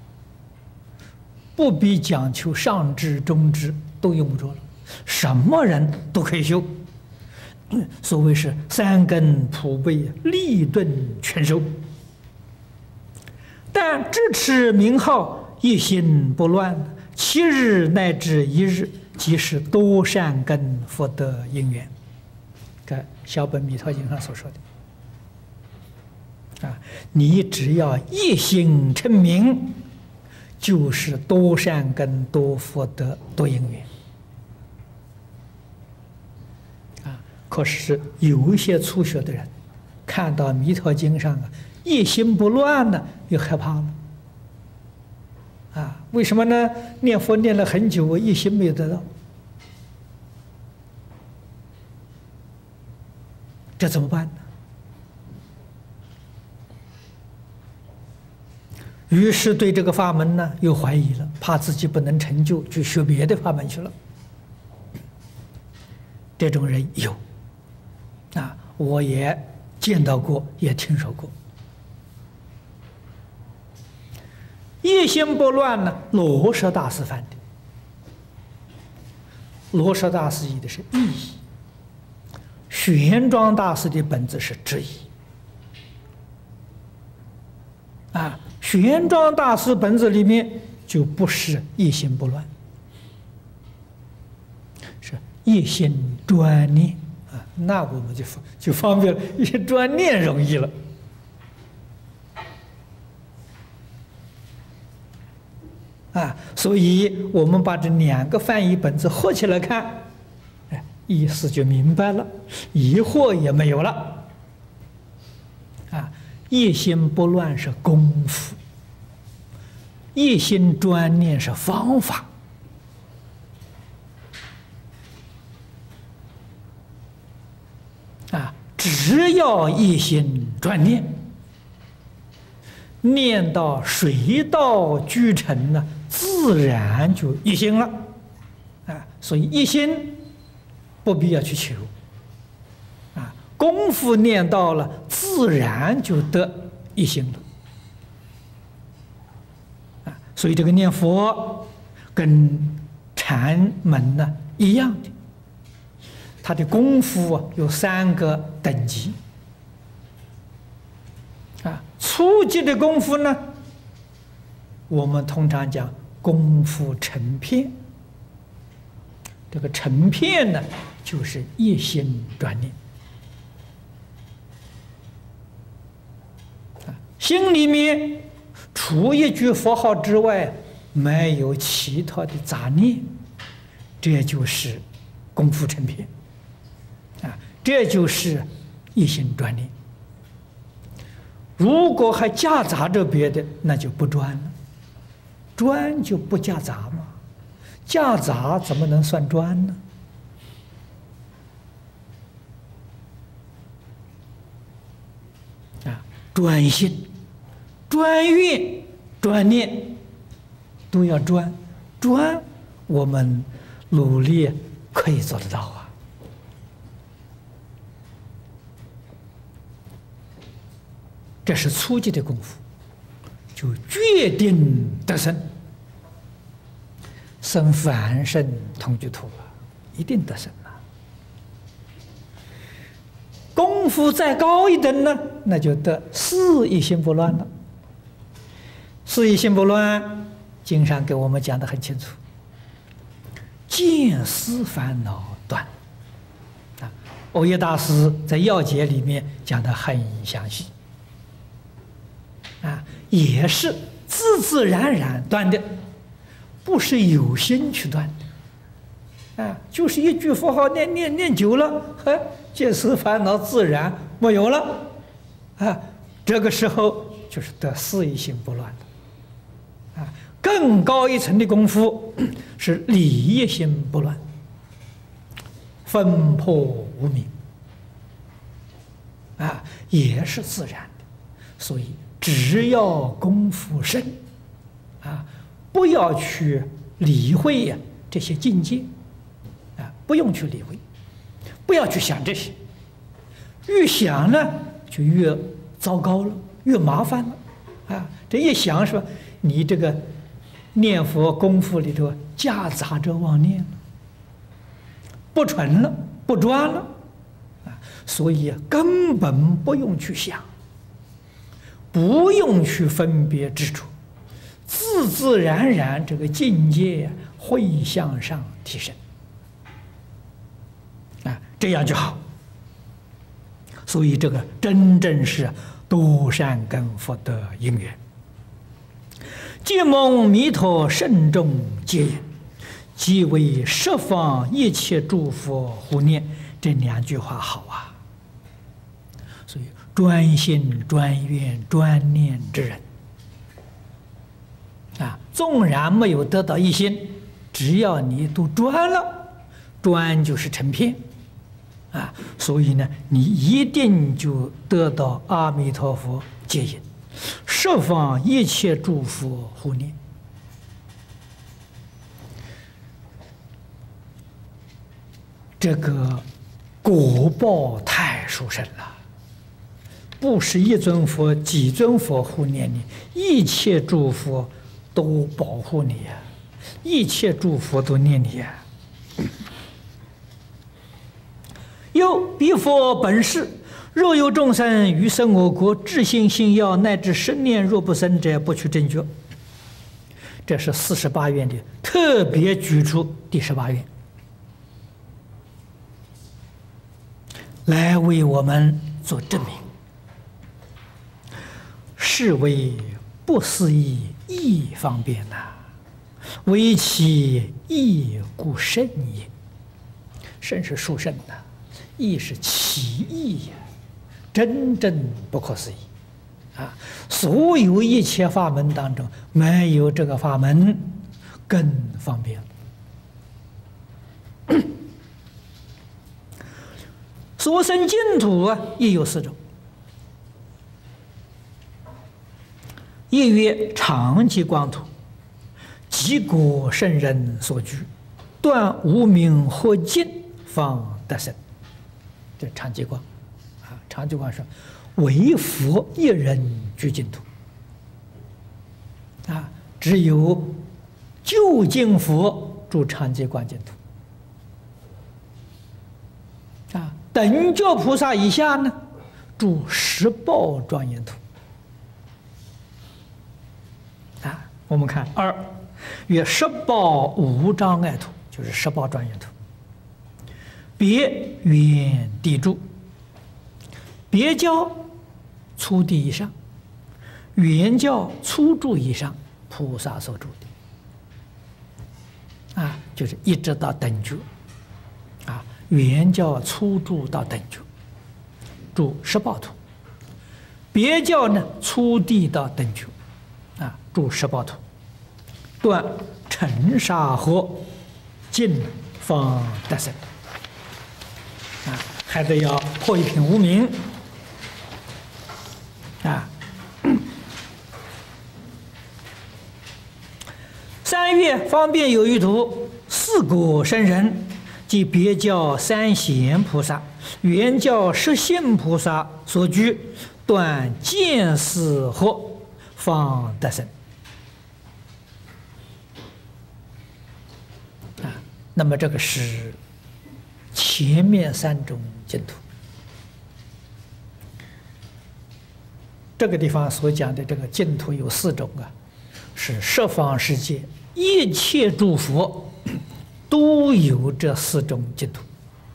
A: 不必讲求上智中智，都用不着了，什么人都可以修。所谓是三根普被，立顿全收。但只持名号，一心不乱，七日乃至一日，即是多善根福德因缘。看小本弥陀经上所说的啊，你只要一心称名，就是多善根、多福德、多因缘啊。可是有一些初学的人，看到《弥陀经》上啊，一心不乱呢，又害怕了啊。为什么呢？念佛念了很久，我一心没有得到，这怎么办呢？于是对这个法门呢又怀疑了，怕自己不能成就，去学别的法门去了。这种人有啊，我也见到过，也听说过。一心不乱呢，罗什大师犯的。罗什大师译的是意义，玄奘大师的本子是质疑。啊，玄奘大师本子里面就不是一心不乱，是一心专念啊，那我们就就方便了，一专念容易了。啊，所以我们把这两个翻译本子合起来看，哎，意思就明白了，疑惑也没有了。啊，一心不乱是功夫，一心专念是方法。啊，只要一心专念，念到水到渠成呢，自然就一心了。啊，所以一心不必要去求。啊，功夫念到了，自然就得一心了。啊，所以这个念佛跟禅门呢一样的。他的功夫啊有三个等级，啊，初级的功夫呢，我们通常讲功夫成片。这个成片呢，就是一心专念，啊，心里面除一句佛号之外，没有其他的杂念，这就是功夫成片。啊，这就是一心专念。如果还夹杂着别的，那就不专了。专就不夹杂嘛，夹杂怎么能算专呢？啊，专心、专愿、专念都要专，专我们努力可以做得到啊。这是初级的功夫，就决定得生，生凡圣同居土了，一定得生了。功夫再高一等呢，那就得四一心不乱了。四一心不乱，经上给我们讲得很清楚，见思烦恼断。啊，欧耶大师在要解里面讲得很详细。啊，也是自自然然断的，不是有心去断的。啊，就是一句佛号念念念久了，哎，见思烦恼自然没有了。啊，这个时候就是得四一心不乱的。啊，更高一层的功夫是理一心不乱，分破无明。啊，也是自然的，所以。只要功夫深，啊，不要去理会呀这些境界，啊，不用去理会，不要去想这些，越想呢就越糟糕了，越麻烦了，啊，这一想是吧，你这个念佛功夫里头夹杂着妄念了，不纯了，不专了，啊，所以根本不用去想。不用去分别执着，自自然然这个境界会向上提升，啊，这样就好。所以这个真正是多善根福德因缘，借蒙弥陀慎重接引，即为十方一切诸佛护念。这两句话好啊。所以专心专愿专念之人啊，纵然没有得到一心，只要你都专了，专就是成片啊，所以呢，你一定就得到阿弥陀佛接引，十方一切诸佛护念。这个果报太殊胜了。不是一尊佛、几尊佛护念你，一切诸佛都保护你呀、啊，一切诸佛都念你呀、啊。又彼佛本誓，若有众生于生我国，至心信要，乃至十念若不生者，不取正觉。这是四十八愿的特别举出第十八愿。 来为我们做证明。是为不思议义方便呐、啊，为其义故甚也。甚是殊胜呐、啊，义是其义呀，真正不可思议啊！所有一切法门当中，没有这个法门更方便。所生净土啊，亦有四种。一曰常寂光土，即果圣人所居，断无明惑尽，方得生。这常寂光啊，常寂光说，唯佛一人居净土啊，只有究竟佛住常寂光净土啊，等觉菩萨以下呢，住十报庄严土。我们看二，曰十报无障碍土，就是十报庄严土。别原地住，别教初地以上，原教初住以上，菩萨所住的，啊，就是一直到等觉，啊，原教初住到等觉，住十报土；别教呢，初地到等觉。啊，住十报土，断尘沙河，尽方得生。啊，还得要破一品无明。啊，三月方便有余土，四果圣人，即别教三贤菩萨、原教十信菩萨所居，断见思惑。方得生啊，那么这个是前面三种净土。这个地方所讲的这个净土有四种啊，是十方世界一切诸佛都有这四种净土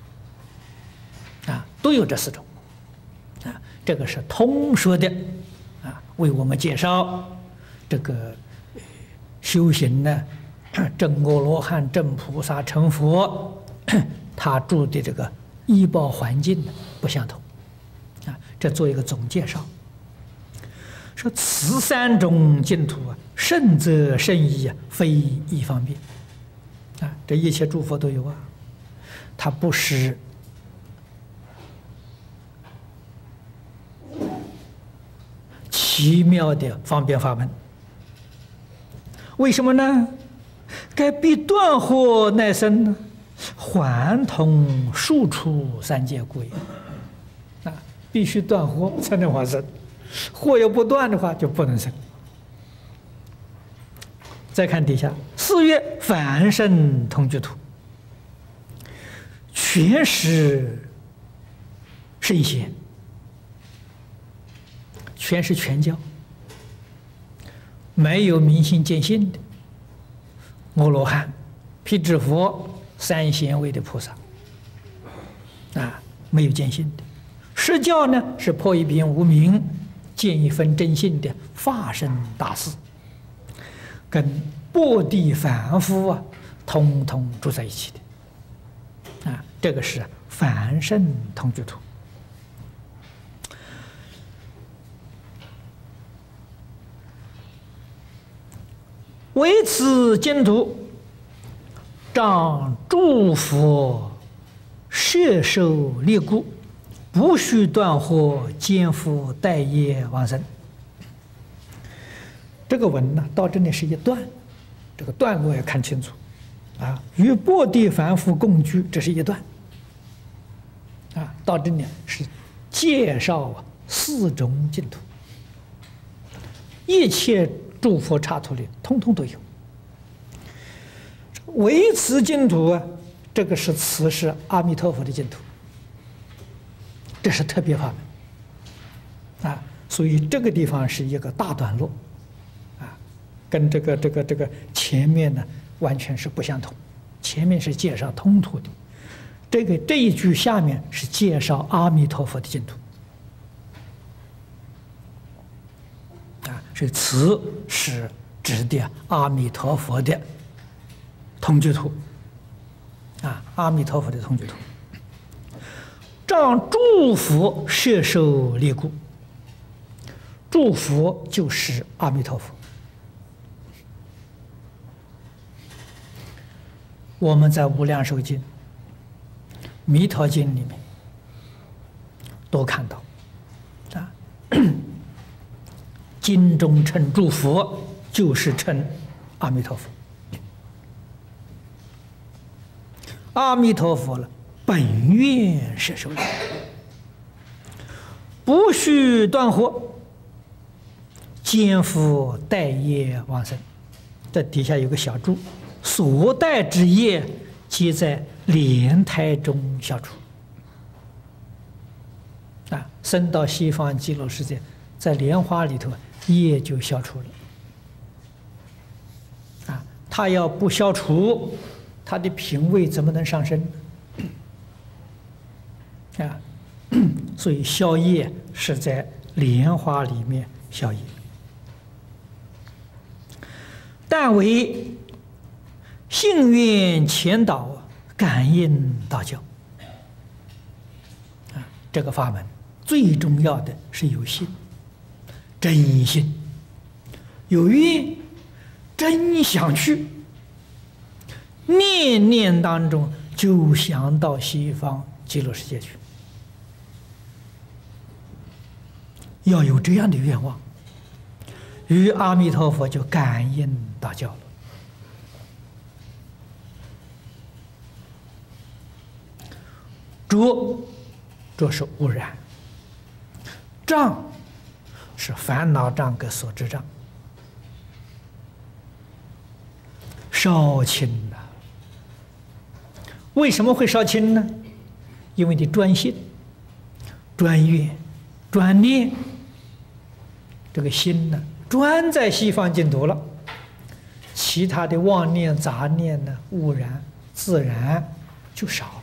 A: 啊，都有这四种啊，这个是通说的。啊，为我们介绍这个修行呢，证阿罗汉、证菩萨、成佛，他住的这个依报环境不相同啊。这做一个总介绍，说此三种净土啊，胜则胜义啊，非一方便啊。这一切诸佛都有啊，它不是。奇妙的方便法门，为什么呢？该必断惑乃生呢，还通数出三界故也。啊，必须断惑才能还生，惑要不断的话就不能生。再看底下，四月凡圣同居土，全是圣贤。全是全教，没有明心见性的阿罗汉、辟支佛、三贤位的菩萨啊，没有见性的。实教呢是破一品无明，见一分真性的法身大士，跟薄地凡夫啊，通通住在一起的啊，这个是凡圣同居土。为此净土，仗诸佛摄受力故，不须断惑，肩负待业往生。这个文呢，到这里是一段，这个段落要看清楚啊。与薄地凡夫共居，这是一段啊。到这里是介绍啊四种净土，一切诸佛刹土里通通都有。唯此净土啊，这个是此是阿弥陀佛的净土，这是特别法门啊。所以这个地方是一个大段落啊，跟这个这个这个前面呢完全是不相同。前面是介绍通途的， 这个这一句下面是介绍阿弥陀佛的净土。啊，所以此是指的阿弥陀佛的同居土。啊，阿弥陀佛的同居土。仗诸佛摄受力故，诸佛就是阿弥陀佛。我们在《无量寿经》《弥陀经》里面都看到，啊，经中称诸佛就是称阿弥陀佛。阿弥陀佛了，本愿摄受力，不须断惑，肩负带业往生。这底下有个小注，所带之业，皆在莲胎中消除。啊，生到西方极乐世界，在莲花里头，业就消除了。啊，他要不消除，他的品位怎么能上升？啊，所以消业是在莲花里面消业。但为信愿前导，感应道教。啊，这个法门最重要的是有信，真信，有愿，真想去，念念当中就想到西方极乐世界去。要有这样的愿望，与阿弥陀佛就感应道教了。浊，浊是污染；障是烦恼障跟所知障。烧清了，为什么会烧清呢？因为你专心、专愿、专念，这个心呢，专在西方净土了，其他的妄念、杂念呢，污染自然就少了。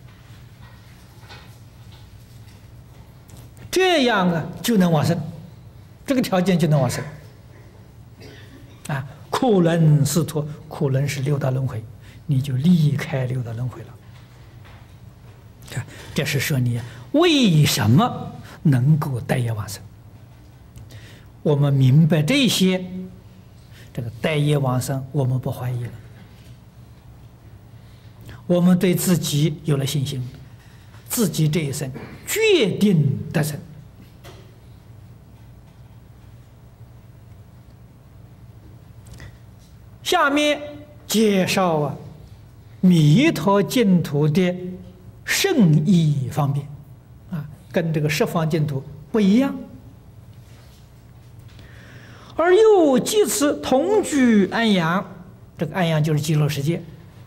A: 这样啊，就能往生，这个条件就能往生。啊，苦轮斯陀，苦轮是六道轮回，你就离开六道轮回了。看，这是说你为什么能够带业往生。我们明白这些，这个带业往生，我们不怀疑了，我们对自己有了信心，自己这一生决定得生。下面介绍啊，弥陀净土的圣义方便啊，跟这个十方净土不一样。而又即此同居安阳，这个安阳就是极乐世界。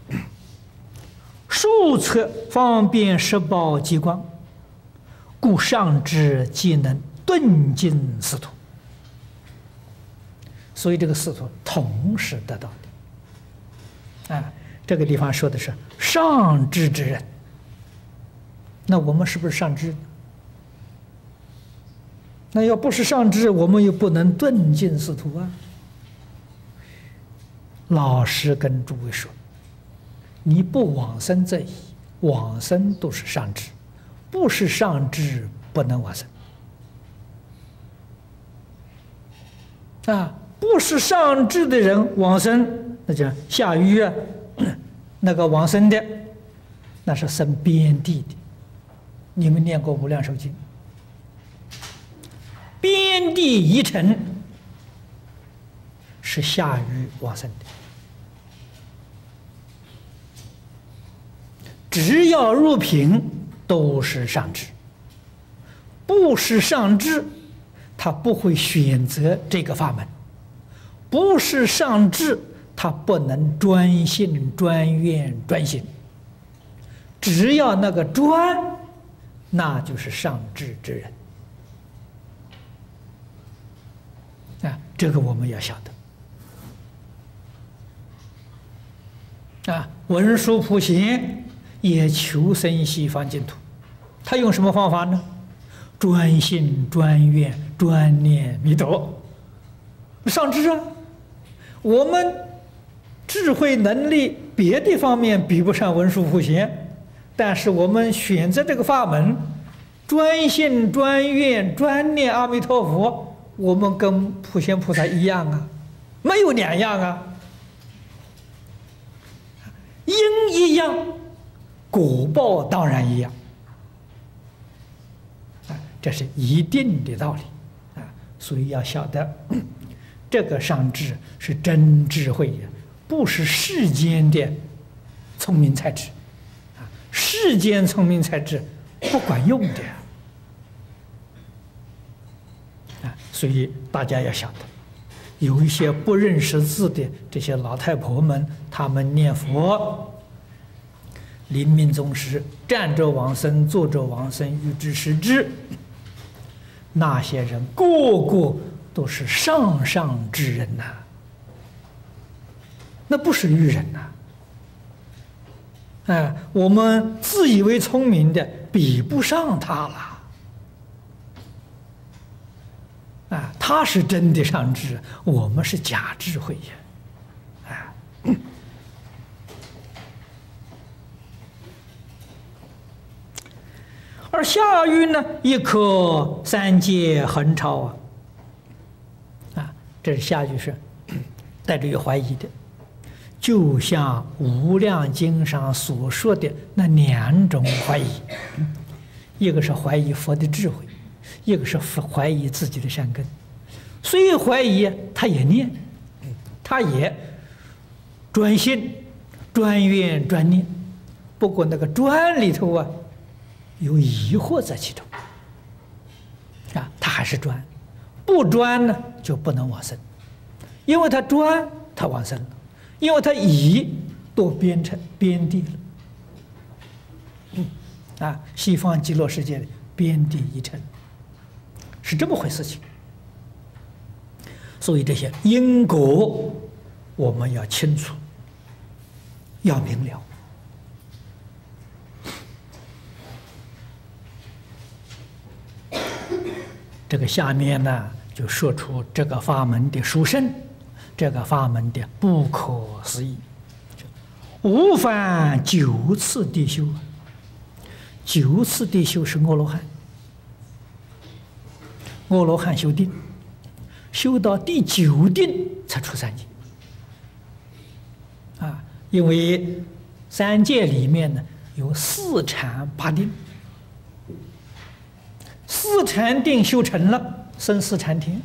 A: 数测方便十报极光，故上至即能顿尽四土。所以这个四土同时得到的。啊，这个地方说的是上智之人。那我们是不是上智？那要不是上智，我们又不能顿尽四土啊。老师跟诸位说，你不往生这一，往生都是上智，不是上智不能往生。啊，不是上智的人往生，那叫下狱啊，那个往生的，那是生边地的。你们念过《无量寿经》？边地一尘是下狱往生的，只要入品都是上智，不是上智，他不会选择这个法门；不是上智，他不能专信、专愿、专心。只要那个专，那就是上智之人。啊，这个我们要晓得。啊，文殊普贤也求生西方净土。他用什么方法呢？专心、专愿、专念弥陀。上智啊！我们智慧能力别的方面比不上文殊普贤，但是我们选择这个法门，专心、专愿、专念阿弥陀佛，我们跟普贤菩萨一样啊，没有两样啊。因一样，果报当然一样。这是一定的道理啊，所以要晓得，这个上智是真智慧呀，不是世间的聪明才智啊，世间聪明才智不管用的啊，所以大家要晓得，有一些不认识字的这些老太婆们，他们念佛，临命终时，站着往生，坐着往生，欲知时知。那些人个个都是上上之人呐、啊，那不是愚人呐、啊！哎，我们自以为聪明的比不上他了。啊，他是真的上智，我们是假智慧呀！啊。而下愚呢，亦可三界横超啊！啊，这是下愚是带着有怀疑的，就像《无量经》上所说的那两种怀疑，一个是怀疑佛的智慧，一个是怀疑自己的善根。虽怀疑，他也念，他也专心、专愿、专念，不过那个专里头啊，有疑惑在其中啊，他还是专，不专呢就不能往生，因为他专，他往生了；因为他疑，都变成边地了。嗯，啊，西方极乐世界的边地一尘，是这么回事情。所以这些因果，我们要清楚，要明了。这个下面呢，就说出这个法门的殊胜，这个法门的不可思议。无犯九次地修，九次地修是阿罗汉，阿罗汉修定，修到第九定才出三界。啊，因为三界里面呢有四禅八定。四禅定修成了，生四禅天；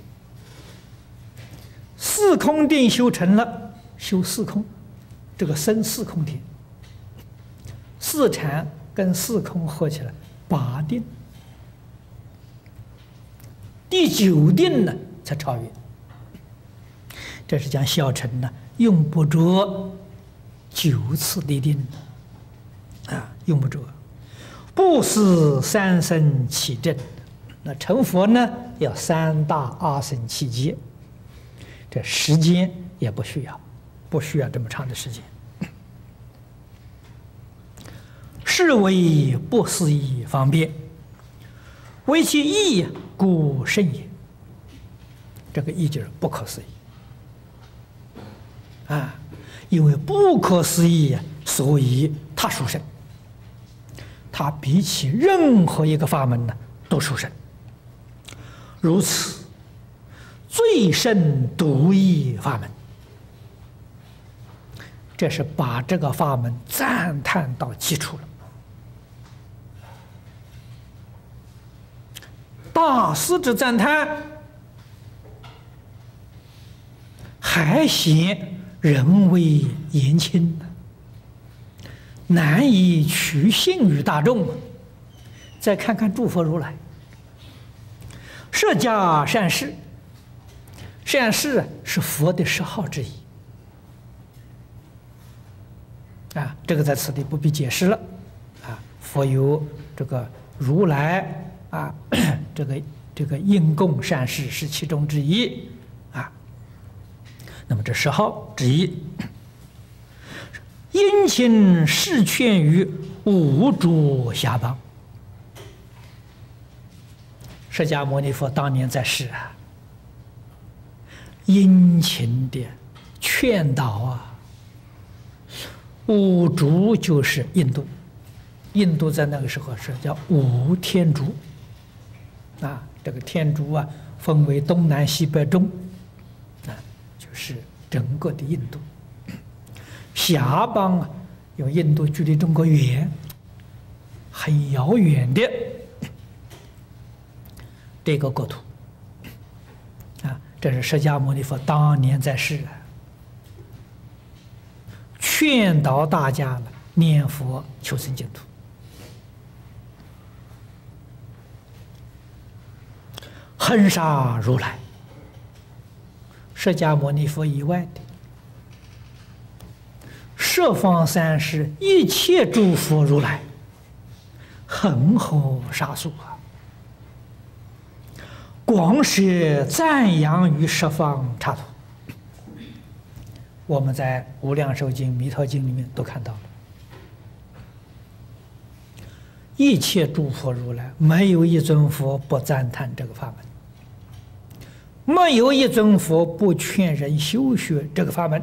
A: 四空定修成了，修四空，这个生四空天。四禅跟四空合起来，八定。第九定呢，才超越。这是讲小乘呢，用不着九次的定啊，用不着。不是三生起正，那成佛呢要三大阿僧祇劫，这时间也不需要，不需要这么长的时间。是为不思议方便，为其义故甚也。这个义就是不可思议啊，因为不可思议呀，所以它殊胜。它比起任何一个法门呢都殊胜，如此最胜独一法门，这是把这个法门赞叹到极处了。大师之赞叹，还嫌人为言轻，难以取信于大众。再看看诸佛如来，摄迦善事，善事是佛的十号之一啊，这个在此地不必解释了啊。佛有这个如来啊，这个这个应供善事是其中之一啊。那么这十号之一。 殷勤示劝于五诸遐邦。释迦牟尼佛当年在世啊，殷勤的劝导啊。五族就是印度，印度在那个时候是叫五天竺，啊，这个天竺啊分为东南西北中，啊，就是整个的印度。遐邦啊，因为印度距离中国远，很遥远的这个国土，啊，这是释迦牟尼佛当年在世啊。劝导大家了念佛求生净土，恒沙如来，释迦牟尼佛以外的十方三世一切诸佛如来，恒河沙数啊，广设赞扬于十方刹土。我们在《无量寿经》《弥陀经》里面都看到了，一切诸佛如来，没有一尊佛不赞叹这个法门，没有一尊佛不劝人修学这个法门。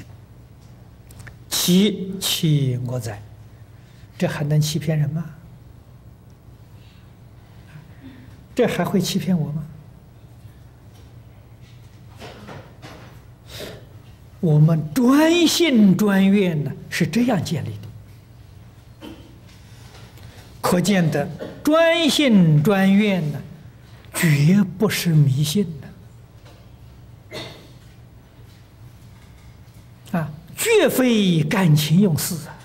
A: 其其我在，这还能欺骗人吗？这还会欺骗我吗？我们专信专愿呢，是这样建立的。可见的专信专愿呢，绝不是迷信的啊，绝非感情用事啊，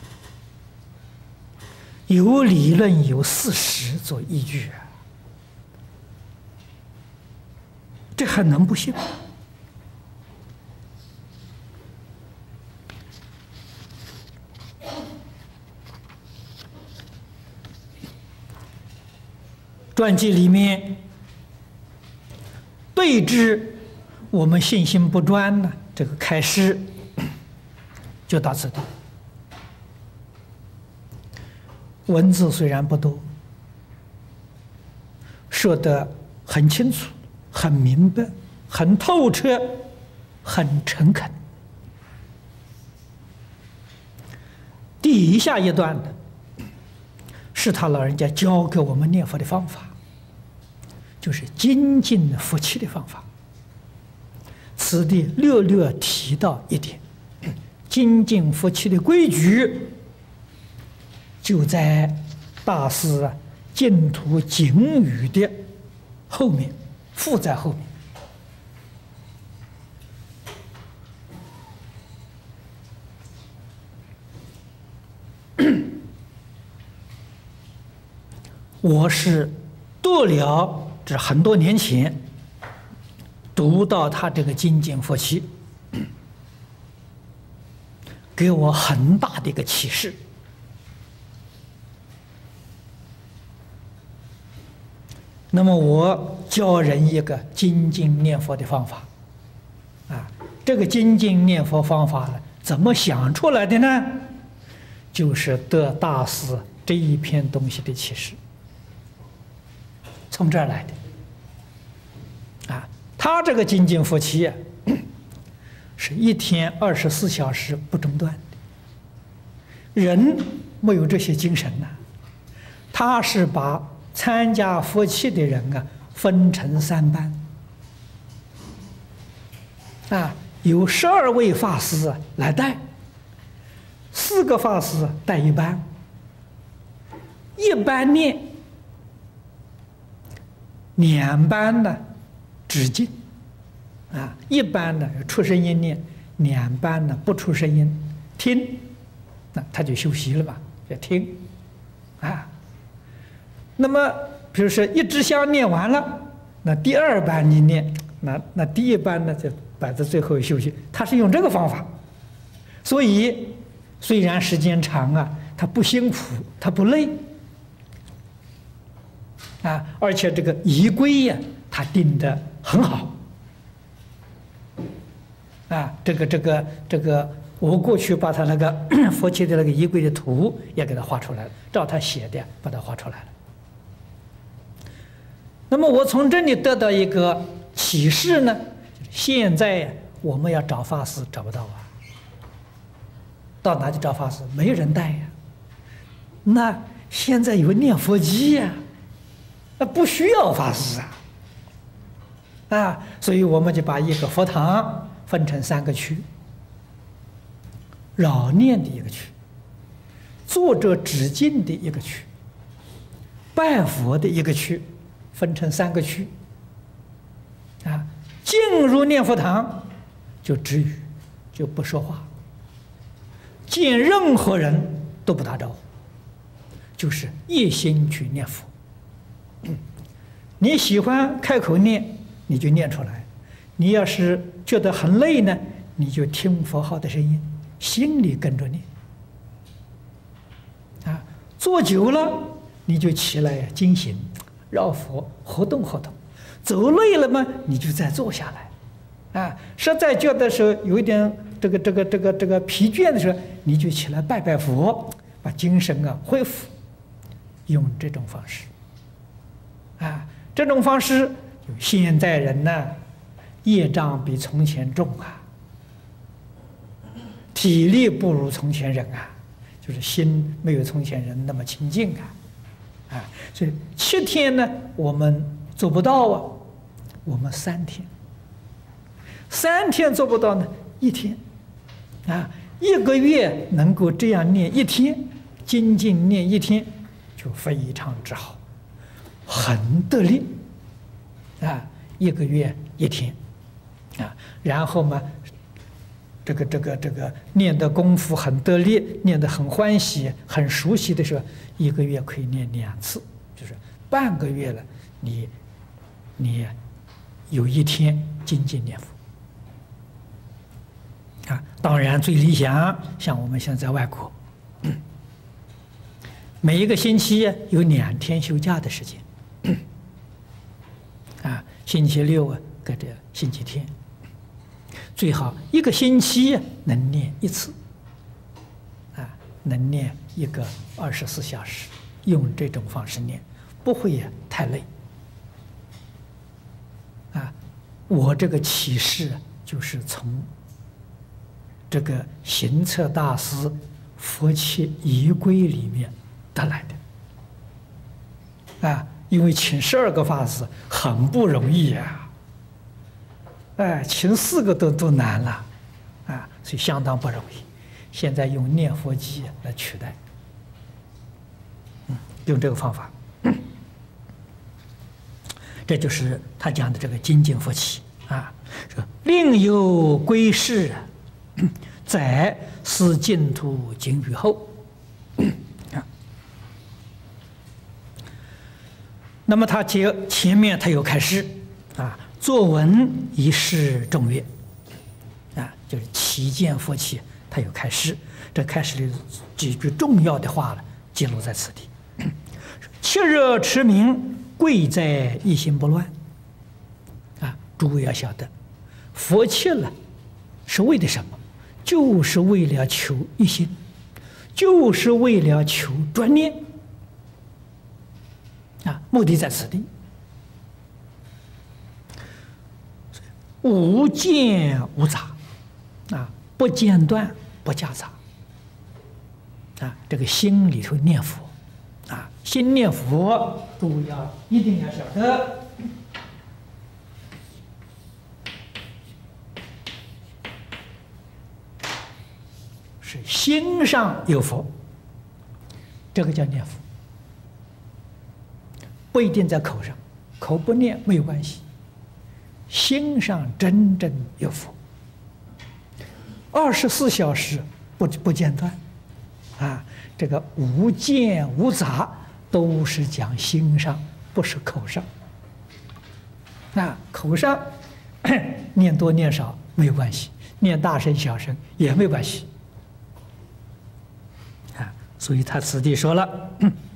A: 有理论有事实做依据啊，这还能不信吗？传记里面对之我们信心不专呢，这个开示就到此地。文字虽然不多，说得很清楚、很明白、很透彻、很诚恳。底下一段呢，是他老人家教给我们念佛的方法，就是精进福气的方法。此地略略提到一点，精进福气的规矩，就在大师净土警语的后面，附在后面。我是读了这很多年前读到他这个精进佛七，给我很大的一个启示。那么我教人一个精进念佛的方法，啊，这个精进念佛方法呢，怎么想出来的呢？就是得大师这一篇东西的启示。从这儿来的，啊，他这个精进佛七啊，是一天二十四小时不中断的。人没有这些精神呐、啊，他是把参加佛七的人啊分成三班，啊，有十二位法师啊来带，四个法师带一班，一班念。两班呢止静，啊，一班呢出声音念，两班呢不出声音听，那他就休息了吧，就听，啊。那么比如说一支香念完了，那第二班你念，那那第一班呢就摆在最后休息，他是用这个方法，所以虽然时间长啊，他不辛苦，他不累。啊，而且这个仪规呀，他定得很好。啊，这个这个这个我过去把他那个佛切的那个仪轨的图也给他画出来了，照他写的把它画出来了。那么我从这里得到一个启示呢，现在我们要找法师找不到啊，到哪去找法师？没人带呀。那现在有念佛机呀，那不需要法师啊。啊，所以我们就把一个佛堂分成三个区：扰念的一个区，作者止境的一个区，拜佛的一个区，分成三个区。啊，进入念佛堂就止语，就不说话，见任何人都不打招呼，就是一心去念佛。你喜欢开口念，你就念出来；你要是觉得很累呢，你就听佛号的声音，心里跟着念。啊，坐久了你就起来精行，绕佛活动活动。走累了嘛，你就再坐下来。啊，实在觉得是有一点这个这个这个这个疲倦的时候，你就起来拜拜佛，把精神啊恢复。用这种方式。啊，这种方式，现在人呢，业障比从前重啊，体力不如从前人啊，就是心没有从前人那么清净啊，啊，所以七天呢，我们做不到啊，我们三天，三天做不到呢，一天，啊，一个月能够这样念一天，精进念一天，就非常之好。很得力啊，一个月一天啊，然后嘛，这个这个这个念的功夫很得力，念得很欢喜、很熟悉的时候，一个月可以念两次，就是半个月了，你你有一天精进念佛啊。当然最理想，像我们现在在外国，每一个星期有两天休假的时间。啊，星期六啊，跟着星期天，最好一个星期能念一次，啊，能念一个二十四小时，用这种方式念，不会太累。啊，我这个启示就是从这个行测大师佛切仪轨里面得来的。啊。因为请十二个法师很不容易呀，哎，请四个都都难了，啊，所以相当不容易。现在用念佛机来取代，嗯，用这个方法，嗯、这就是他讲的这个精进佛起啊。说另有归士，在思净土经语后。那么他前前面他有开示啊，作文以示众乐啊，就是起见佛起，他有开示。这开示里几句重要的话了，记录在此地。切热持名，贵在一心不乱啊！诸位要晓得，佛切了是为的什么？就是为了求一心，就是为了求专念。啊，目的在此地，无间无杂，啊，不间断，不夹杂，啊，这个心里头念佛，啊，心念佛，都要一定要晓得，是心上有佛，这个叫念佛。不一定在口上，口不念没有关系，心上真正有佛，二十四小时不不间断，啊，这个无间无杂都是讲心上，不是口上。啊，口上念多念少没有关系，念大声小声也没关系。啊，所以他此地说了。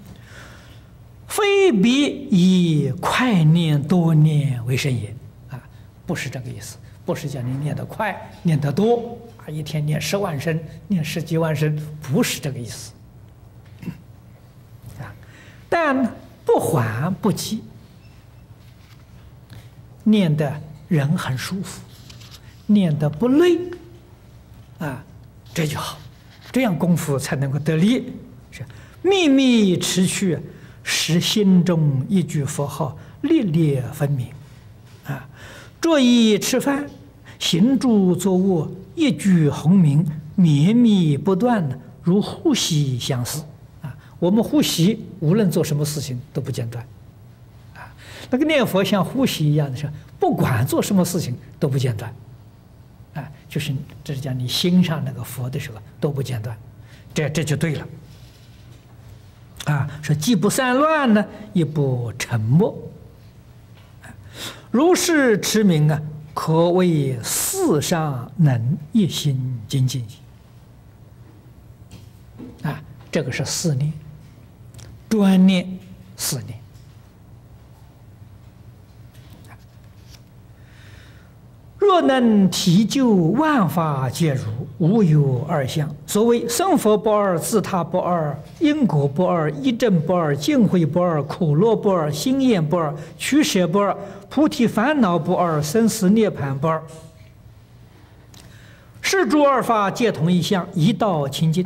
A: 非必以快念多念为甚也，啊，不是这个意思，不是叫你念得快、念得多，啊， 一天念十万声，念十几万声，不是这个意思。啊，但不缓不急，念的人很舒服，念的不累，啊，这就好，这样功夫才能够得力。是秘密持续，使心中一句佛号历历分明。啊，坐椅吃饭，行住坐卧，一句洪名，绵密不断的，如呼吸相似。啊，我们呼吸，无论做什么事情都不间断。啊，那个念佛像呼吸一样的是，不管做什么事情都不间断。啊，就是这是讲你心上那个佛的时候都不间断，这这就对了。啊，说既不散乱呢，也不沉默。如是持名啊，可谓世上能一心精进。啊，这个是四念，专念四念。若能体究万法皆如，无有二相。所谓生佛不二，自他不二，因果不二，一正不二，净慧不二，苦乐不二，心厌不二，取舍不二，菩提烦恼不二，生死涅槃不二。是诸二法皆同一相，一道清净。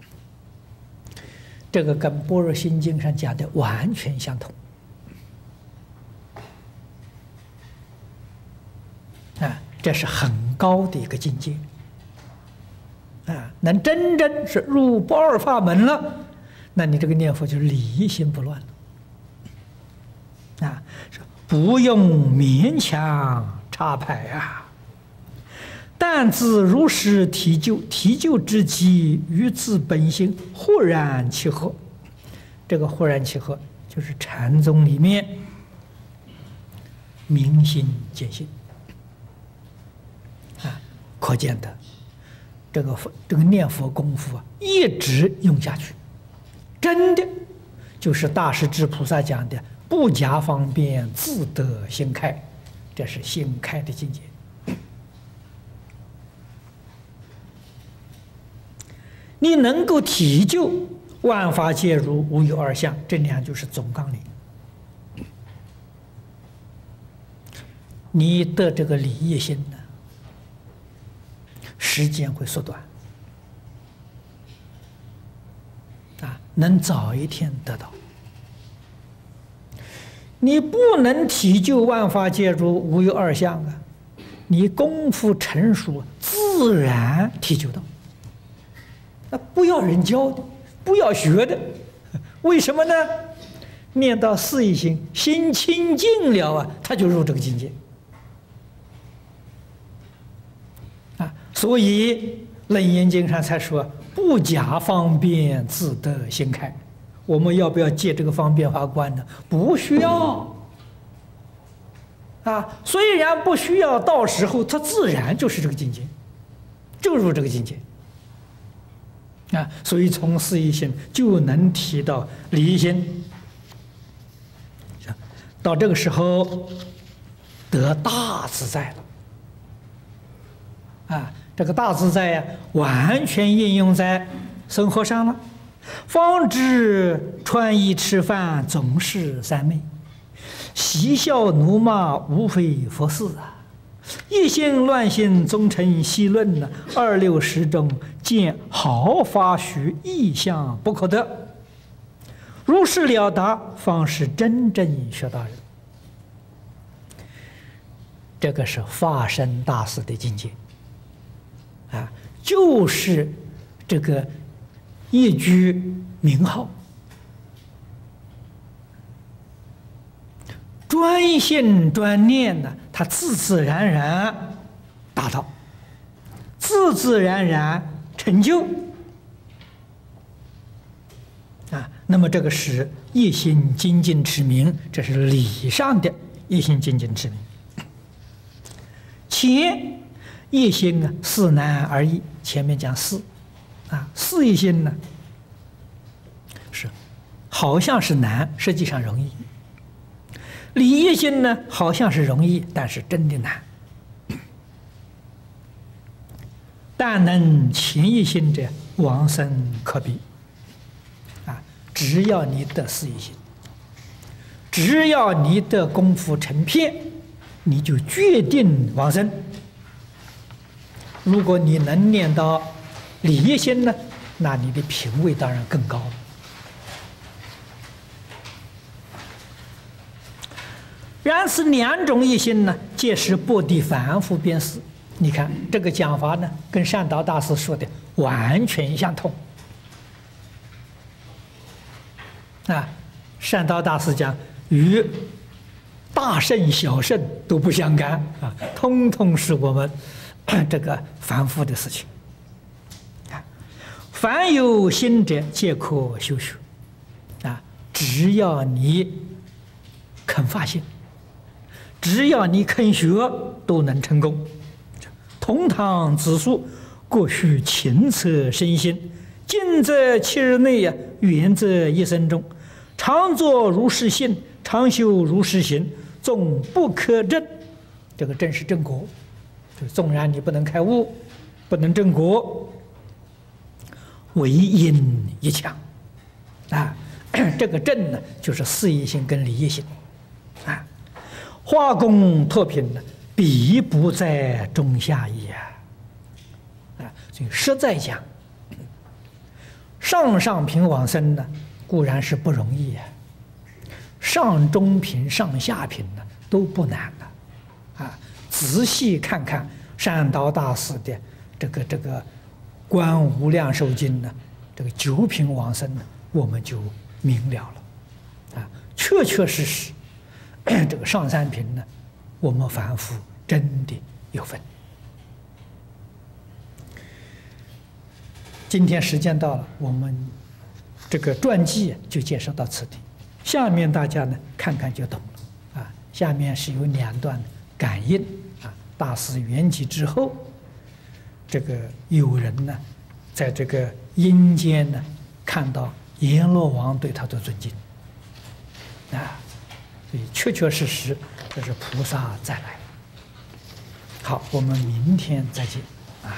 A: 这个跟《般若心经》上讲的完全相同。啊，这是很高的一个境界。啊，能真正是入不二法门了，那你这个念佛就是理心不乱了。啊，不用勉强插牌啊，但自如实体究，体究之机，于自本性豁然契合。这个豁然契合，就是禅宗里面明心见性。啊，可见的这个这个念佛功夫啊，一直用下去，真的就是大势至菩萨讲的“不假方便，自得心开”，这是心开的境界。你能够体究万法皆如，无有二相，这两就是总纲领。你的这个理业心呢，时间会缩短，啊，能早一天得到。你不能体究万法皆如，无有二相啊，你功夫成熟，自然体究到。那不要人教的，不要学的，为什么呢？念到四意心，心清净了啊，他就入这个境界。啊，所以《楞严经》上才说“不假方便，自得心开”。我们要不要借这个方便法观呢？不需要。啊，虽然不需要，到时候它自然就是这个境界，就入这个境界。啊，所以从四意心就能提到理心，到这个时候得大自在了。啊，这个大自在呀，完全应用在生活上了。方知穿衣吃饭总是三昧，嬉笑怒骂无非佛事啊。一心乱心终成戏论呢，二六十中见毫发虚，意象不可得。如是了达，方是真正学大人。这个是法身大师的境界啊，就是这个一句名号，专心专念呢，他自自然然达到，自自然然成就啊。那么这个是一心精进持名，这是理上的一心精进持名。前一心啊，四难而易，前面讲四啊，四一心呢是好像是难，实际上容易。理一心呢，好像是容易，但是真的难。 但能勤一心者，往生可比。啊，只要你得四一心，只要你的功夫成片，你就决定往生。如果你能念到理一心呢，那你的品位当然更高了。然是两种一心呢，皆是薄地凡夫便是。你看这个讲法呢，跟善导大师说的完全相同。啊，善导大师讲与大圣小圣都不相干啊，通通是我们这个凡夫的事情。啊，凡有心者，皆可修学。啊，只要你肯发心，只要你肯学，都能成功。同堂子书，各须勤策身心，近则七日内呀，远则一生中。常作如是信，常修如是行，纵不可证。这个证是正果，就纵然你不能开悟，不能正果，唯因一强。啊，这个正呢，就是四一心跟理一心。啊，化功脱贫呢，必不在中下也。啊，所以实在讲，上上品往生呢，固然是不容易啊，上中品、上下品呢都不难的。啊，仔细看看善导大师的这个这个《观无量寿经》呢，这个九品往生呢，我们就明了了。啊，确确实实，这个上三品呢，我们凡夫真的有分。今天时间到了，我们这个传记就介绍到此地。下面大家呢看看就懂了。啊，下面是有两段感应。啊，大师圆寂之后，这个有人呢，在这个阴间呢，看到阎罗王对他的尊敬。啊，所以确确实实这是菩萨再来。好，我们明天再见。啊。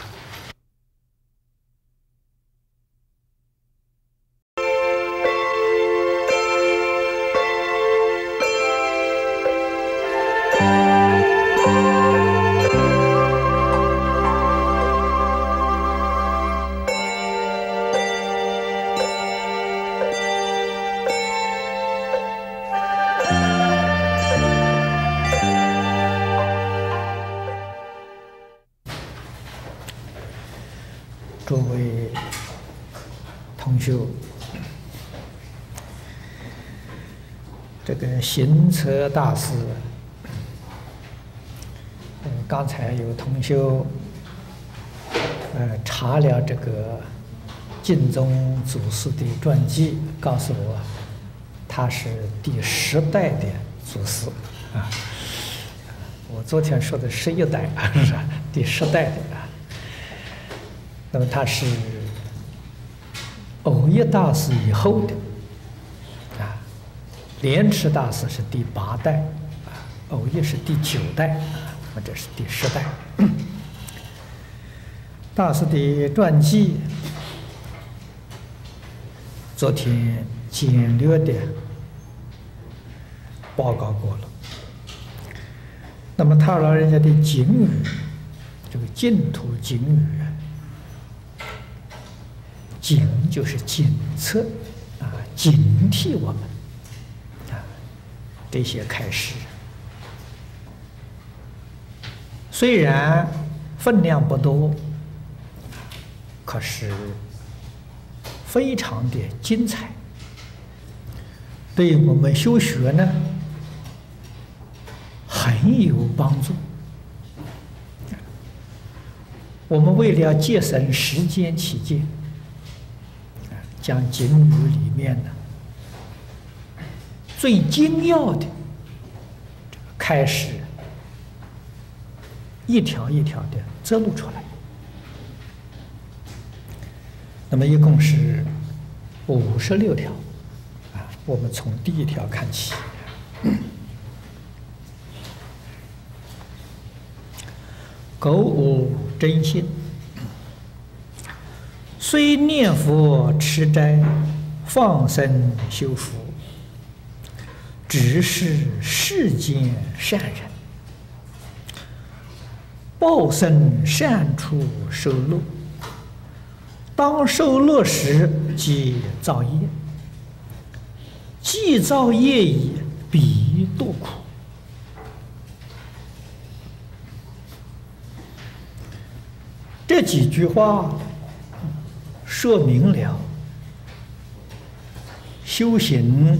A: 诸位同学，这个行测大师，嗯，刚才有同学呃查了这个净宗祖师的传记，告诉我他是第十代的祖师啊。我昨天说的十一代啊，是吧？第十代的啊。那么他是藕益大师以后的啊，莲池大师是第八代啊，藕益是第九代啊，或者是第十代。大师的传记，昨天简略的报告过了。那么他老人家的警语，这个净土警语。警就是警策啊，警惕我们啊，这些开示虽然分量不多，可是非常的精彩，对我们修学呢很有帮助。我们为了节省时间起见，将经语里面呢最精要的开始一条一条的摘录出来。那么一共是五十六条啊，我们从第一条看起。苟无真心， 虽念佛持斋、放生修福，只是世间善人，报生善处受乐。当受乐时，即造业，既造业矣，彼堕苦。这几句话说明了修行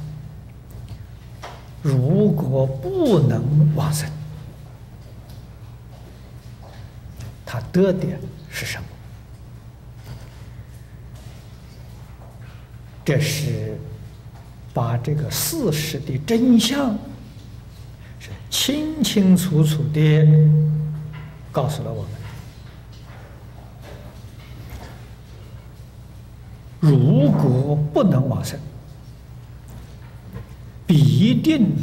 A: 如果不能往生，他得的是什么？这是把这个事实的真相是清清楚楚地告诉了我们。如果不能往生，必定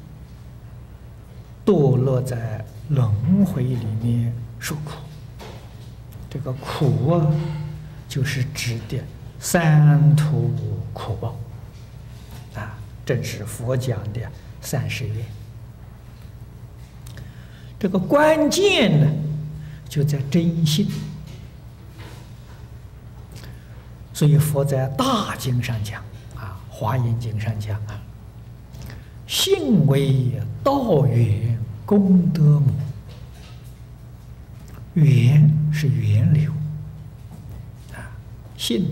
A: 堕落在轮回里面受苦。这个苦啊，就是指的三途苦报啊，正是佛讲的三十愿。这个关键呢，就在真心。所以佛在大经上讲啊，《华严经》上讲啊，信为道源功德母。源是源流啊，信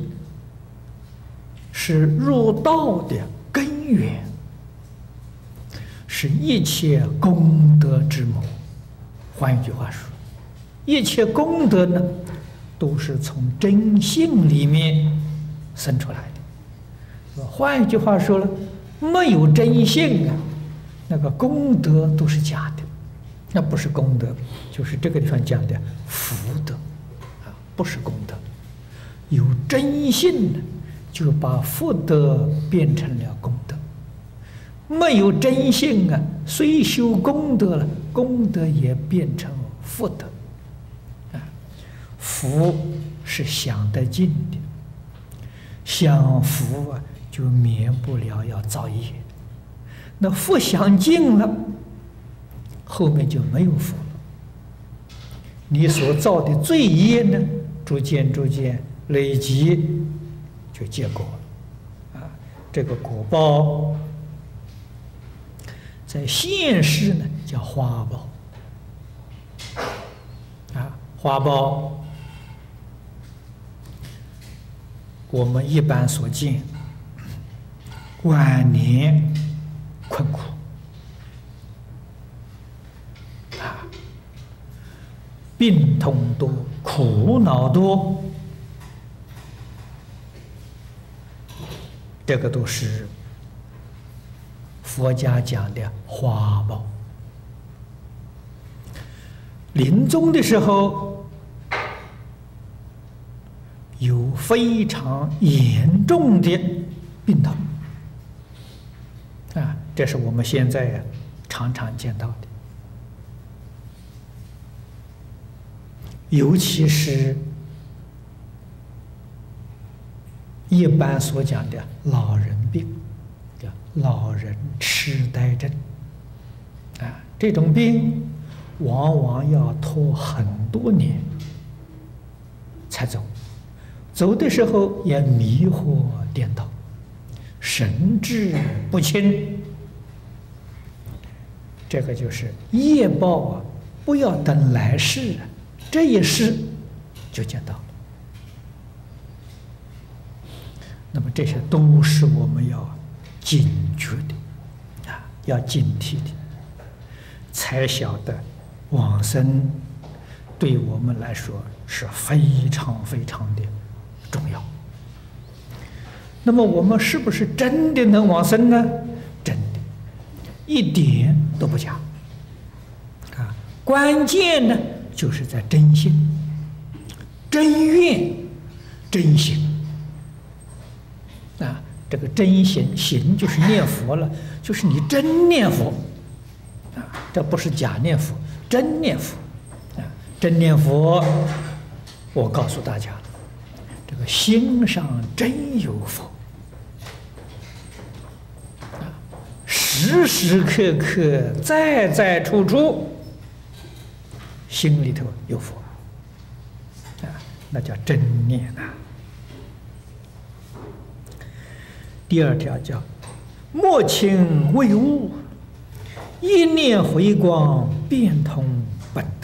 A: 是入道的根源，是一切功德之母。换一句话说，一切功德呢，都是从真性里面生出来的。换一句话说了，没有真性啊，那个功德都是假的，那不是功德，就是这个地方讲的福德啊，不是功德。有真性呢，就把福德变成了功德；没有真性啊，虽修功德了，功德也变成福德。福是享得尽的，享福啊，就免不了要造业。那福享尽了，后面就没有福了。你所造的罪业呢，逐渐逐渐累积，就结果了。啊，这个果报在现世呢叫花报。啊，花报。我们一般所见，晚年困苦啊，病痛多，苦恼多，这个都是佛家讲的花报。临终的时候，有非常严重的病痛啊，这是我们现在啊常常见到的，尤其是一般所讲的老人病，叫老人痴呆症啊，这种病往往要拖很多年才走。走的时候也迷惑颠倒，神志不清。这个就是业报啊，不要等来世啊，这一世就见到了。那么这些都是我们要警觉的啊，要警惕的，才晓得往生对我们来说是非常非常的重要。那么我们是不是真的能往生呢？真的，一点都不假。啊，关键呢就是在真心、真愿、真行。啊，这个真行行就是念佛了，就是你真念佛。啊，这不是假念佛，真念佛。啊，真念佛，我告诉大家了。 个心上真有佛啊，时时刻刻在在处处心里头有佛啊，那叫真念呐。第二条叫莫轻为物，一念回光，变通本德。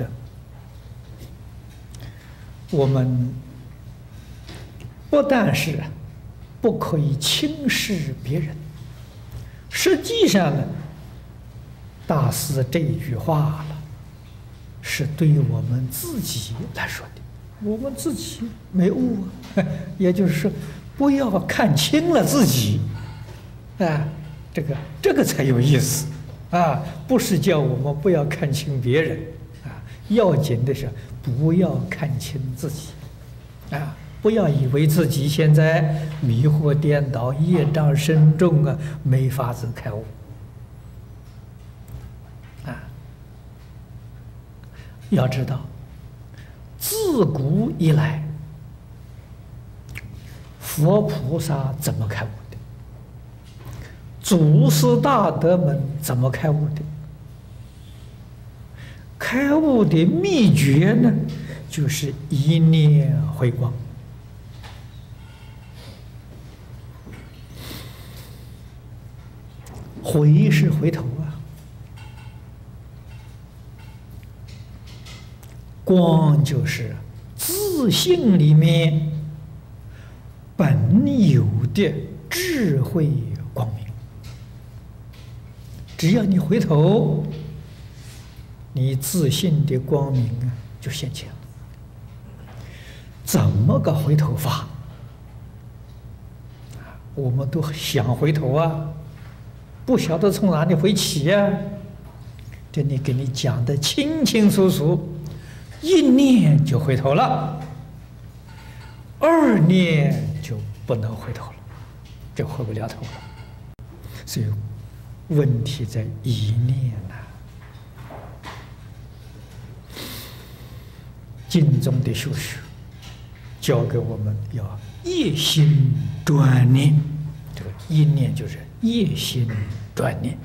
A: 我们不但是不可以轻视别人，实际上呢，大师这一句话了，是对于我们自己来说的。我们自己没悟啊，也就是说，不要看清了自己，啊，这个这个才有意思啊！不是叫我们不要看清别人啊，要紧的是不要看清自己啊！不要以为自己现在迷惑颠倒、业障深重啊，没法子开悟啊！要知道，自古以来，佛菩萨怎么开悟的？祖师大德们怎么开悟的？开悟的秘诀呢，就是一念回光。回是回头啊，光就是自性里面本有的智慧光明。只要你回头，你自信的光明啊就现前了。怎么个回头法？我们都想回头啊，不晓得从哪里回起呀、啊。这里给你讲的清清楚楚，一念就回头了，二念就不能回头了，就回不了头了。所以问题在一念呐、啊。经中的修学教给我们要一心专念，这个一念就是一心专念，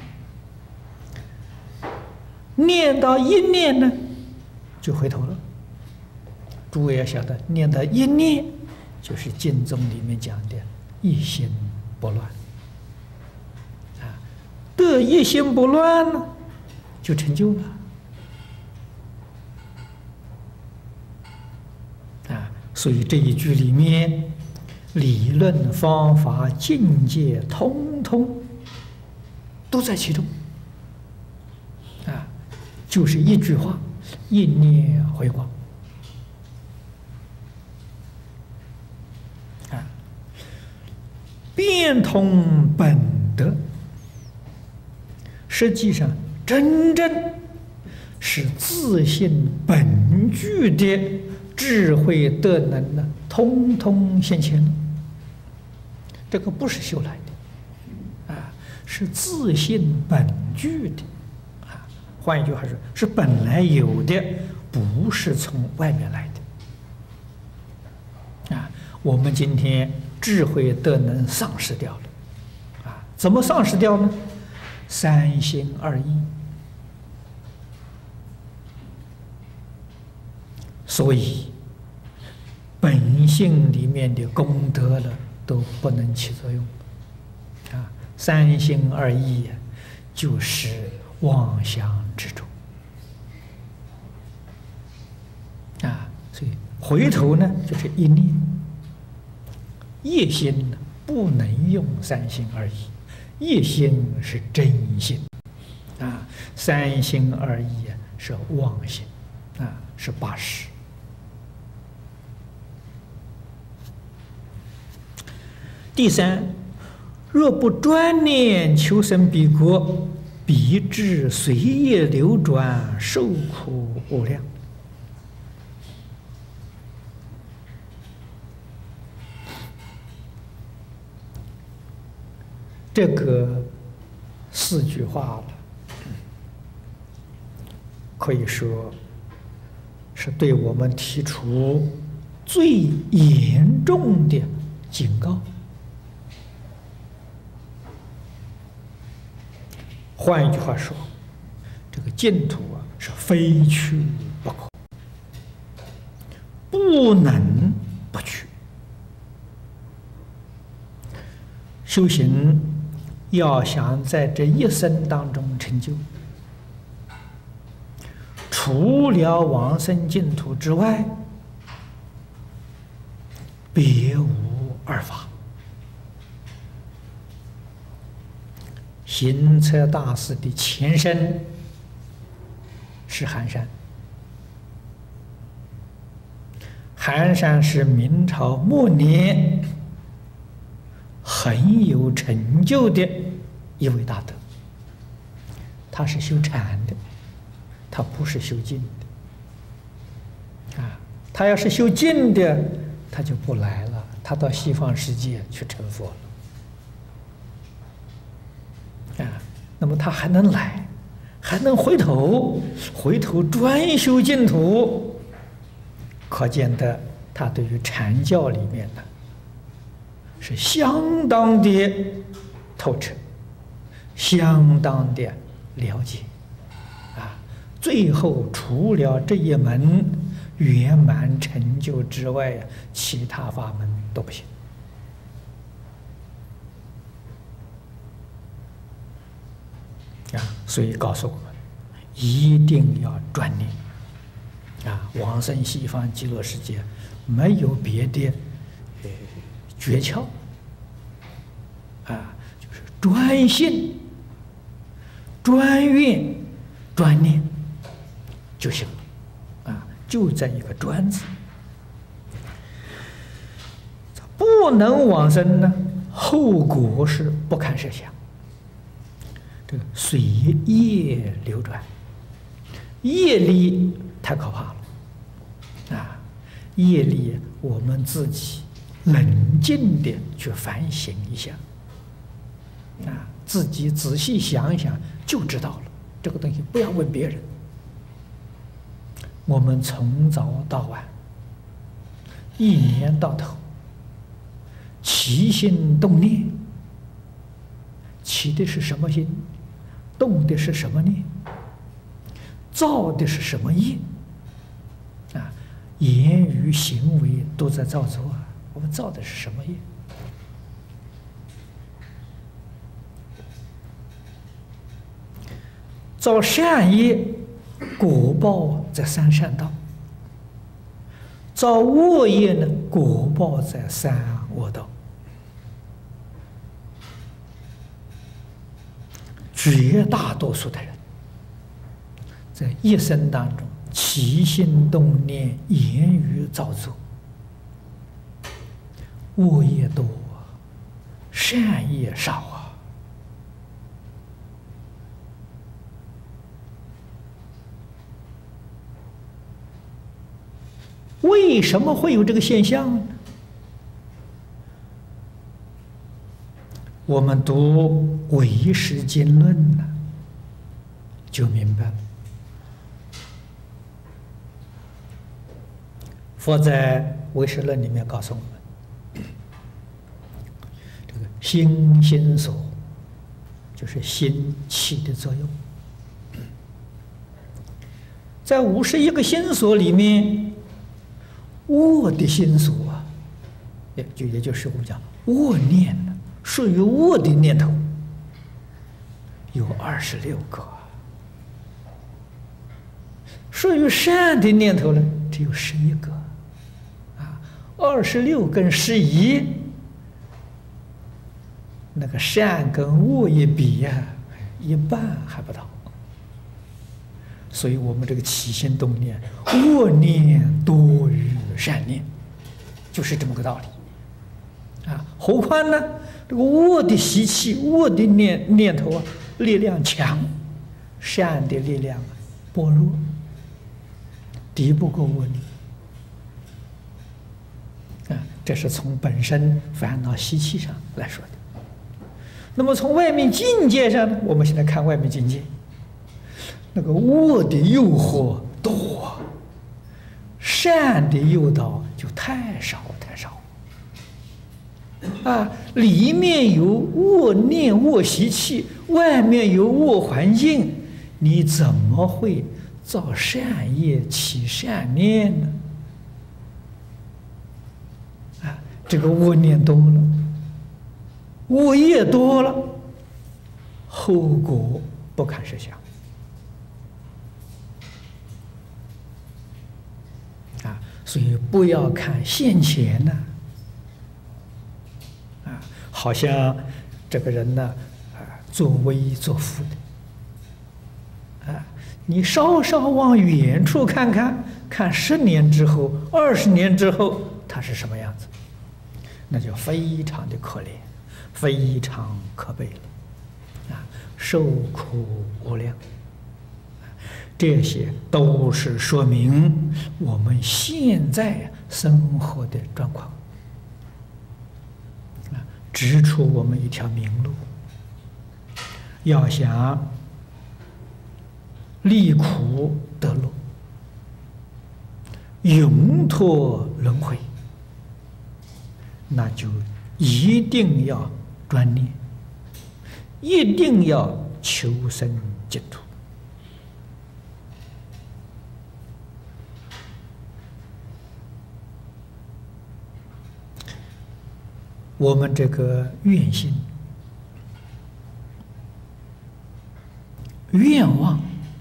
A: 念到一念呢，就回头了。诸位要晓得，念到一念，就是经中里面讲的一心不乱啊，得一心不乱呢，就成就了。所以这一句里面，理论、方法、境界，通通都在其中。啊，就是一句话：一念回光。啊，变通本德，实际上真正是自性本具的智慧德能呢，通通现前了。这个不是修来的，啊，是自性本具的，啊，换一句话说，是本来有的，不是从外面来的。啊，我们今天智慧德能丧失掉了，啊，怎么丧失掉呢？三心二意。所以，本性里面的功德了都不能起作用，啊，三心二意啊，就是妄想之中，啊，所以回头呢就是一念，一心呢不能用三心二意，一心是真心，啊，三心二意啊是妄心，啊，是八识。第三，若不专念求生彼国，必致随业流转，受苦无量。这个四句话了，可以说是对我们提出最严重的警告。换一句话说，这个净土啊是非去不可，不能不去。修行要想在这一生当中成就，除了往生净土之外，别无二法。行测大师的前身是寒山，寒山是明朝末年很有成就的一位大德，他是修禅的，他不是修静的。啊，他要是修静的，他就不来了，他到西方世界去成佛了。啊，那么他还能来，还能回头，回头专修净土，可见得他对于禅教里面呢，是相当的透彻，相当的了解，啊，最后除了这一门圆满成就之外，其他法门都不行。啊，所以告诉我们，一定要专念。啊，往生西方极乐世界，没有别的呃诀窍，啊，就是专心、专愿、专念就行了。啊，就在一个“专”字。不能往生呢，后果是不堪设想。这个随业流转，业力太可怕了啊！业力我们自己冷静的去反省一下啊，自己仔细想一想就知道了。这个东西不要问别人。我们从早到晚，一年到头，起心动念，起的是什么心？动的是什么念？造的是什么业？啊，言语行为都在造作啊！我们造的是什么业？造善业，果报在三善道；造恶业呢，果报在三恶道。绝大多数的人，在一生当中，起心动念、言语造作，恶业多，善业少啊。为什么会有这个现象呢？我们读《唯识经论》呢，就明白了。佛在《唯识论》里面告诉我们，这个心心所就是心起的作用。在五十一个心所里面，恶的心所啊，也就也就是我们讲恶念呢。属于恶的念头有二十六个，属于善的念头呢只有十一个，啊，二十六跟十一，那个善跟恶一比呀、啊，一半还不到。所以我们这个起心动念，恶念多于善念，就是这么个道理，啊，何况呢？这个恶的习气、恶的念念头啊，力量强；善的力量啊，薄弱，敌不过恶念。啊，这是从本身烦恼习气上来说的。那么从外面境界上呢，我们现在看外面境界，那个恶的诱惑多，善的诱导就太少太少。啊，里面有恶念、恶习气，外面有恶环境，你怎么会造善业、起善念呢？啊，这个恶念多了，恶业多了，后果不堪设想。啊，所以不要看现前呢。好像这个人呢，啊，作威作福的，啊，你稍稍往远处看看，看十年之后、二十年之后，他是什么样子，那就非常的可怜，非常可悲了，啊，受苦无量。这些都是说明我们现在生活的状况。指出我们一条明路，要想离苦得乐，永脱轮回，那就一定要专念，一定要求生净土。我们这个愿心、愿望，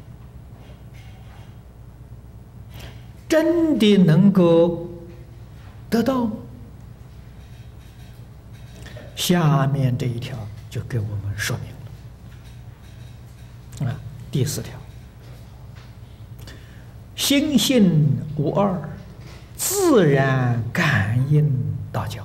A: 真的能够得到吗？下面这一条就给我们说明了。啊，第四条，心性无二，自然感应道交。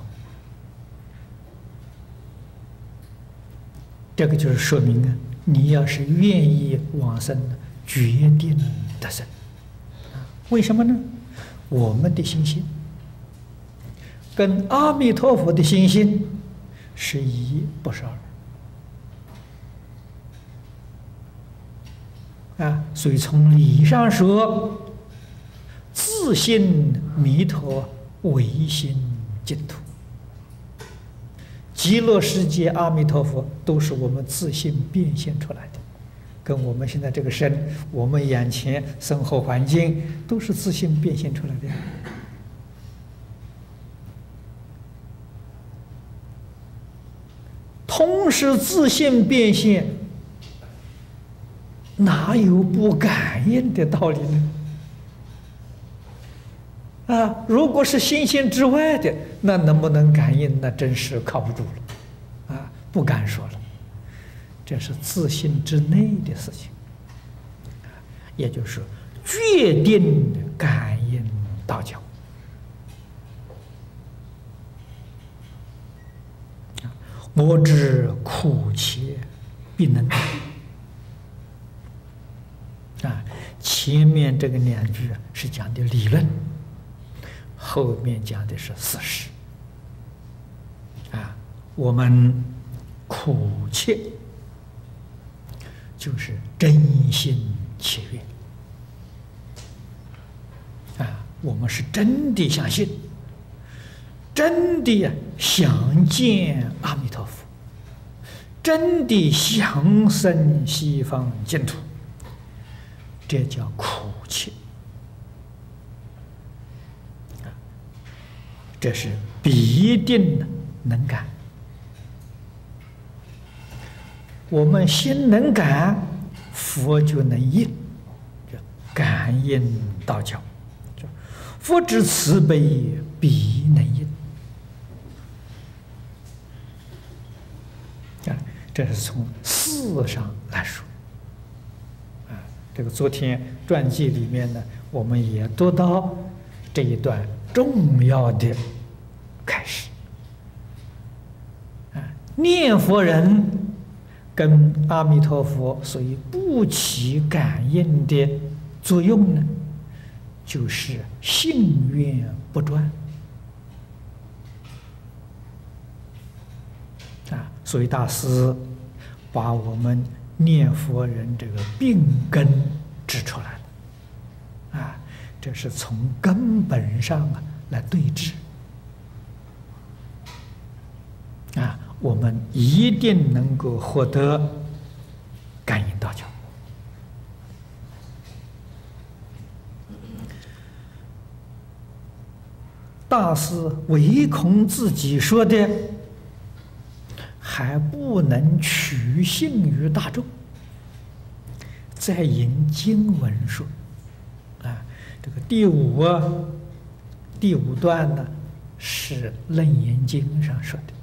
A: 这个就是说明啊，你要是愿意往生，决定得生。为什么呢？我们的心性跟阿弥陀佛的心性是一，不是二。啊，所以从理上说，自信弥陀唯心净土。极乐世界阿弥陀佛都是我们自性变现出来的，跟我们现在这个身、我们眼前生活环境都是自性变现出来的。同时自性变现，哪有不感应的道理呢？啊，如果是心性之外的，那能不能感应？那真是靠不住了，啊，不敢说了。这是自性之内的事情，也就是说，决定感应道交。我知苦切必能得。啊，前面这个两句是讲的理论。后面讲的是事实，啊，我们苦切就是真心切愿，啊，我们是真的相信，真的想见阿弥陀佛，真的想生西方净土，这叫苦切。这是必定能感，我们心能感，佛就能应，感应道交。佛之慈悲，必能应。啊，这是从事上来说。啊，这个昨天传记里面呢，我们也读到这一段重要的开始。啊，念佛人跟阿弥陀佛所以不起感应的作用呢，就是信愿不专。啊，所以大师把我们念佛人这个病根指出来了。啊，这是从根本上啊来对治啊，我们一定能够获得感应道交。大师唯恐自己说的还不能取信于大众，再引经文说啊，这个第五啊，第五段呢是《楞严经》上说的。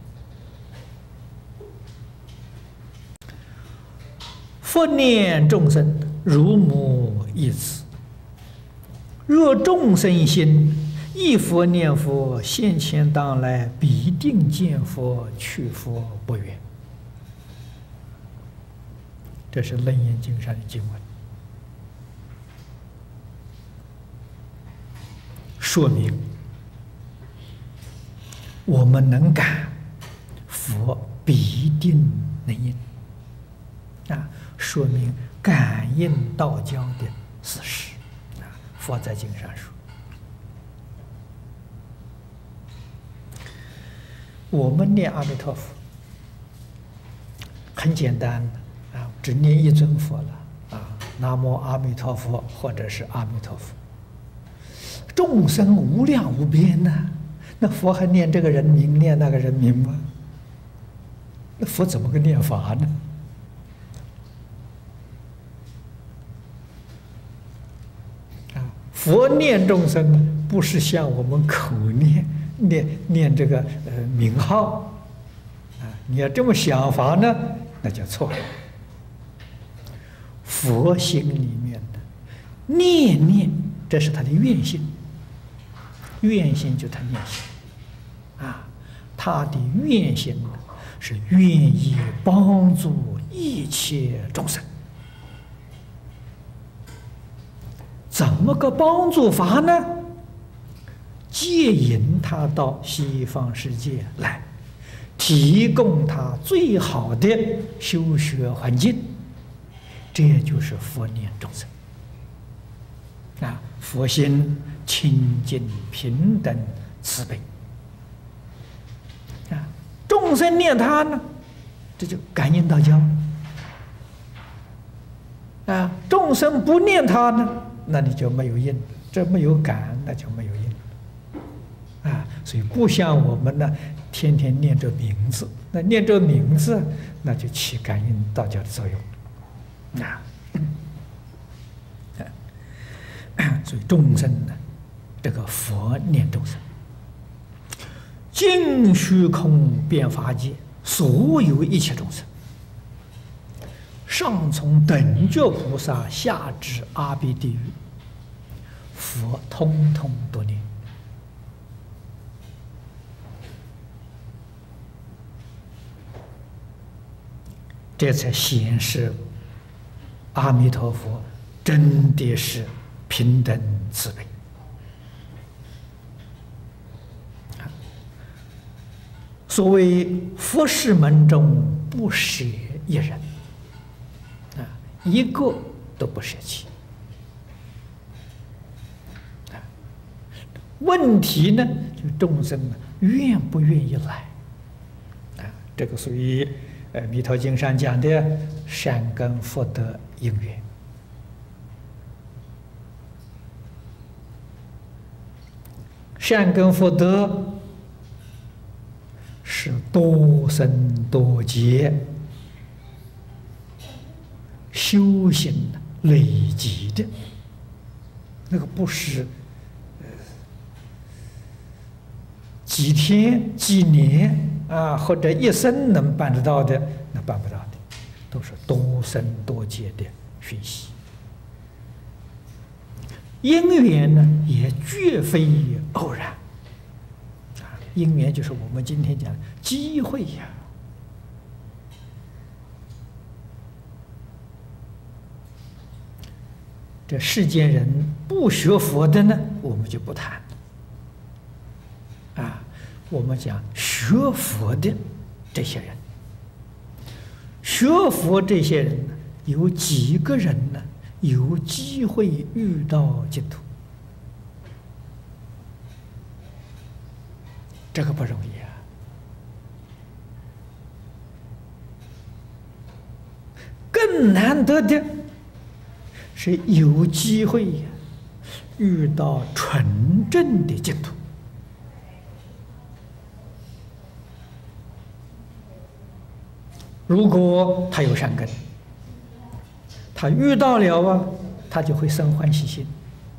A: 佛念众生如母一子，若众生心忆佛念佛，现前当来必定见佛，去佛不远。这是《楞严经》上的经文，说明我们能感，佛必定能应啊，说明感应道交的事实啊。佛在经上说，我们念阿弥陀佛很简单啊，只念一尊佛了啊，南无阿弥陀佛，或者是阿弥陀佛。众生无量无边呐、啊，那佛还念这个人名，念那个人名吗？那佛怎么个念法呢？啊，佛念众生不是像我们口念。念念这个呃名号啊，你要这么想法呢，那就错了。佛心里面的念念，这是他的愿心，愿心就他念心啊，他的愿心呢是愿意帮助一切众生。怎么个帮助法呢？接引他到西方世界来，提供他最好的修学环境，这就是佛念众生啊，佛心清净平等慈悲啊，众生念他呢，这就感应道交啊，众生不念他呢，那你就没有因，这没有感，那就没有因。啊，所以不像我们呢，天天念着名字，那念着名字，那就起感应道交的作用，啊，所以众生呢，这个佛念众生，尽虚空遍法界，所有一切众生，上从等觉菩萨，下至阿鼻地狱，佛通通都念。这才显示阿弥陀佛真的是平等慈悲。所谓佛事门中不舍一人啊，一个都不舍弃。啊，问题呢，就众生呢愿不愿意来啊？这个属于。呃，《弥陀经》上讲的善根福德因缘，善根福德是多生多劫修行累积的，那个不是呃几天几年。啊，或者一生能办得到的，那办不到的，都是多生多劫的学习。因缘呢，也绝非偶然。啊，因缘就是我们今天讲的机会呀。这世间人不学佛的呢，我们就不谈。啊。我们讲学佛的这些人，学佛这些人呢，有几个人呢有机会遇到净土？ 这个不容易啊。更难得的是有机会呀，遇到纯正的净土。如果他有善根，他遇到了啊，他就会生欢喜心，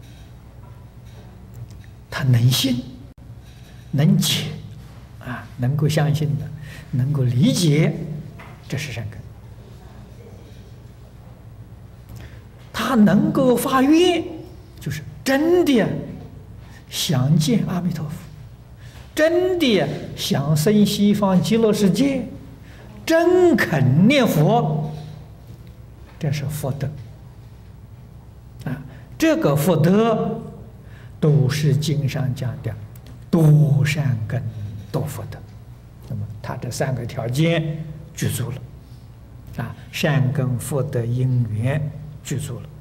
A: 他能信，能解，啊，能够相信的，能够理解，这是善根。他能够发愿，就是真的想见阿弥陀佛，真的想生西方极乐世界，真肯念佛，这是福德啊！这个福德都是经上讲的多善根多福德。那么他这三个条件具足了啊，善根福德因缘具足了。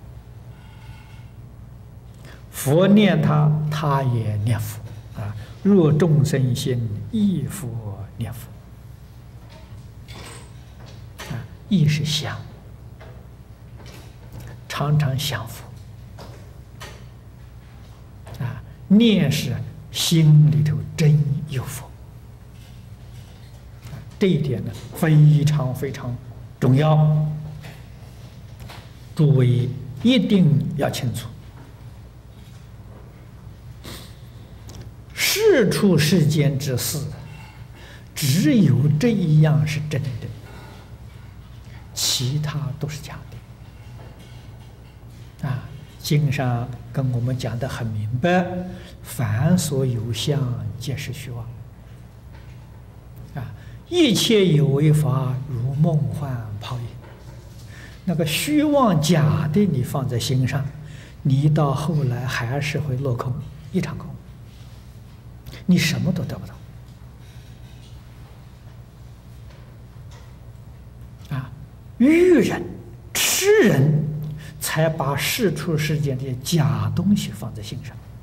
A: 佛念他，他也念佛啊。若众生心，亦复念佛。啊，亦是想，常常想佛。啊，念是心里头真有佛。啊，这一点呢，非常非常重要。诸位一定要清楚。世出世间之事，只有这一样是真的，其他都是假的。啊，经上跟我们讲得很明白，凡所有相，皆是虚妄。啊，一切有为法，如梦幻泡影。那个虚妄假的，你放在心上，你到后来还是会落空，一场空。你什么都得不到啊！愚人、痴人才把世出世间的假东西放在心上。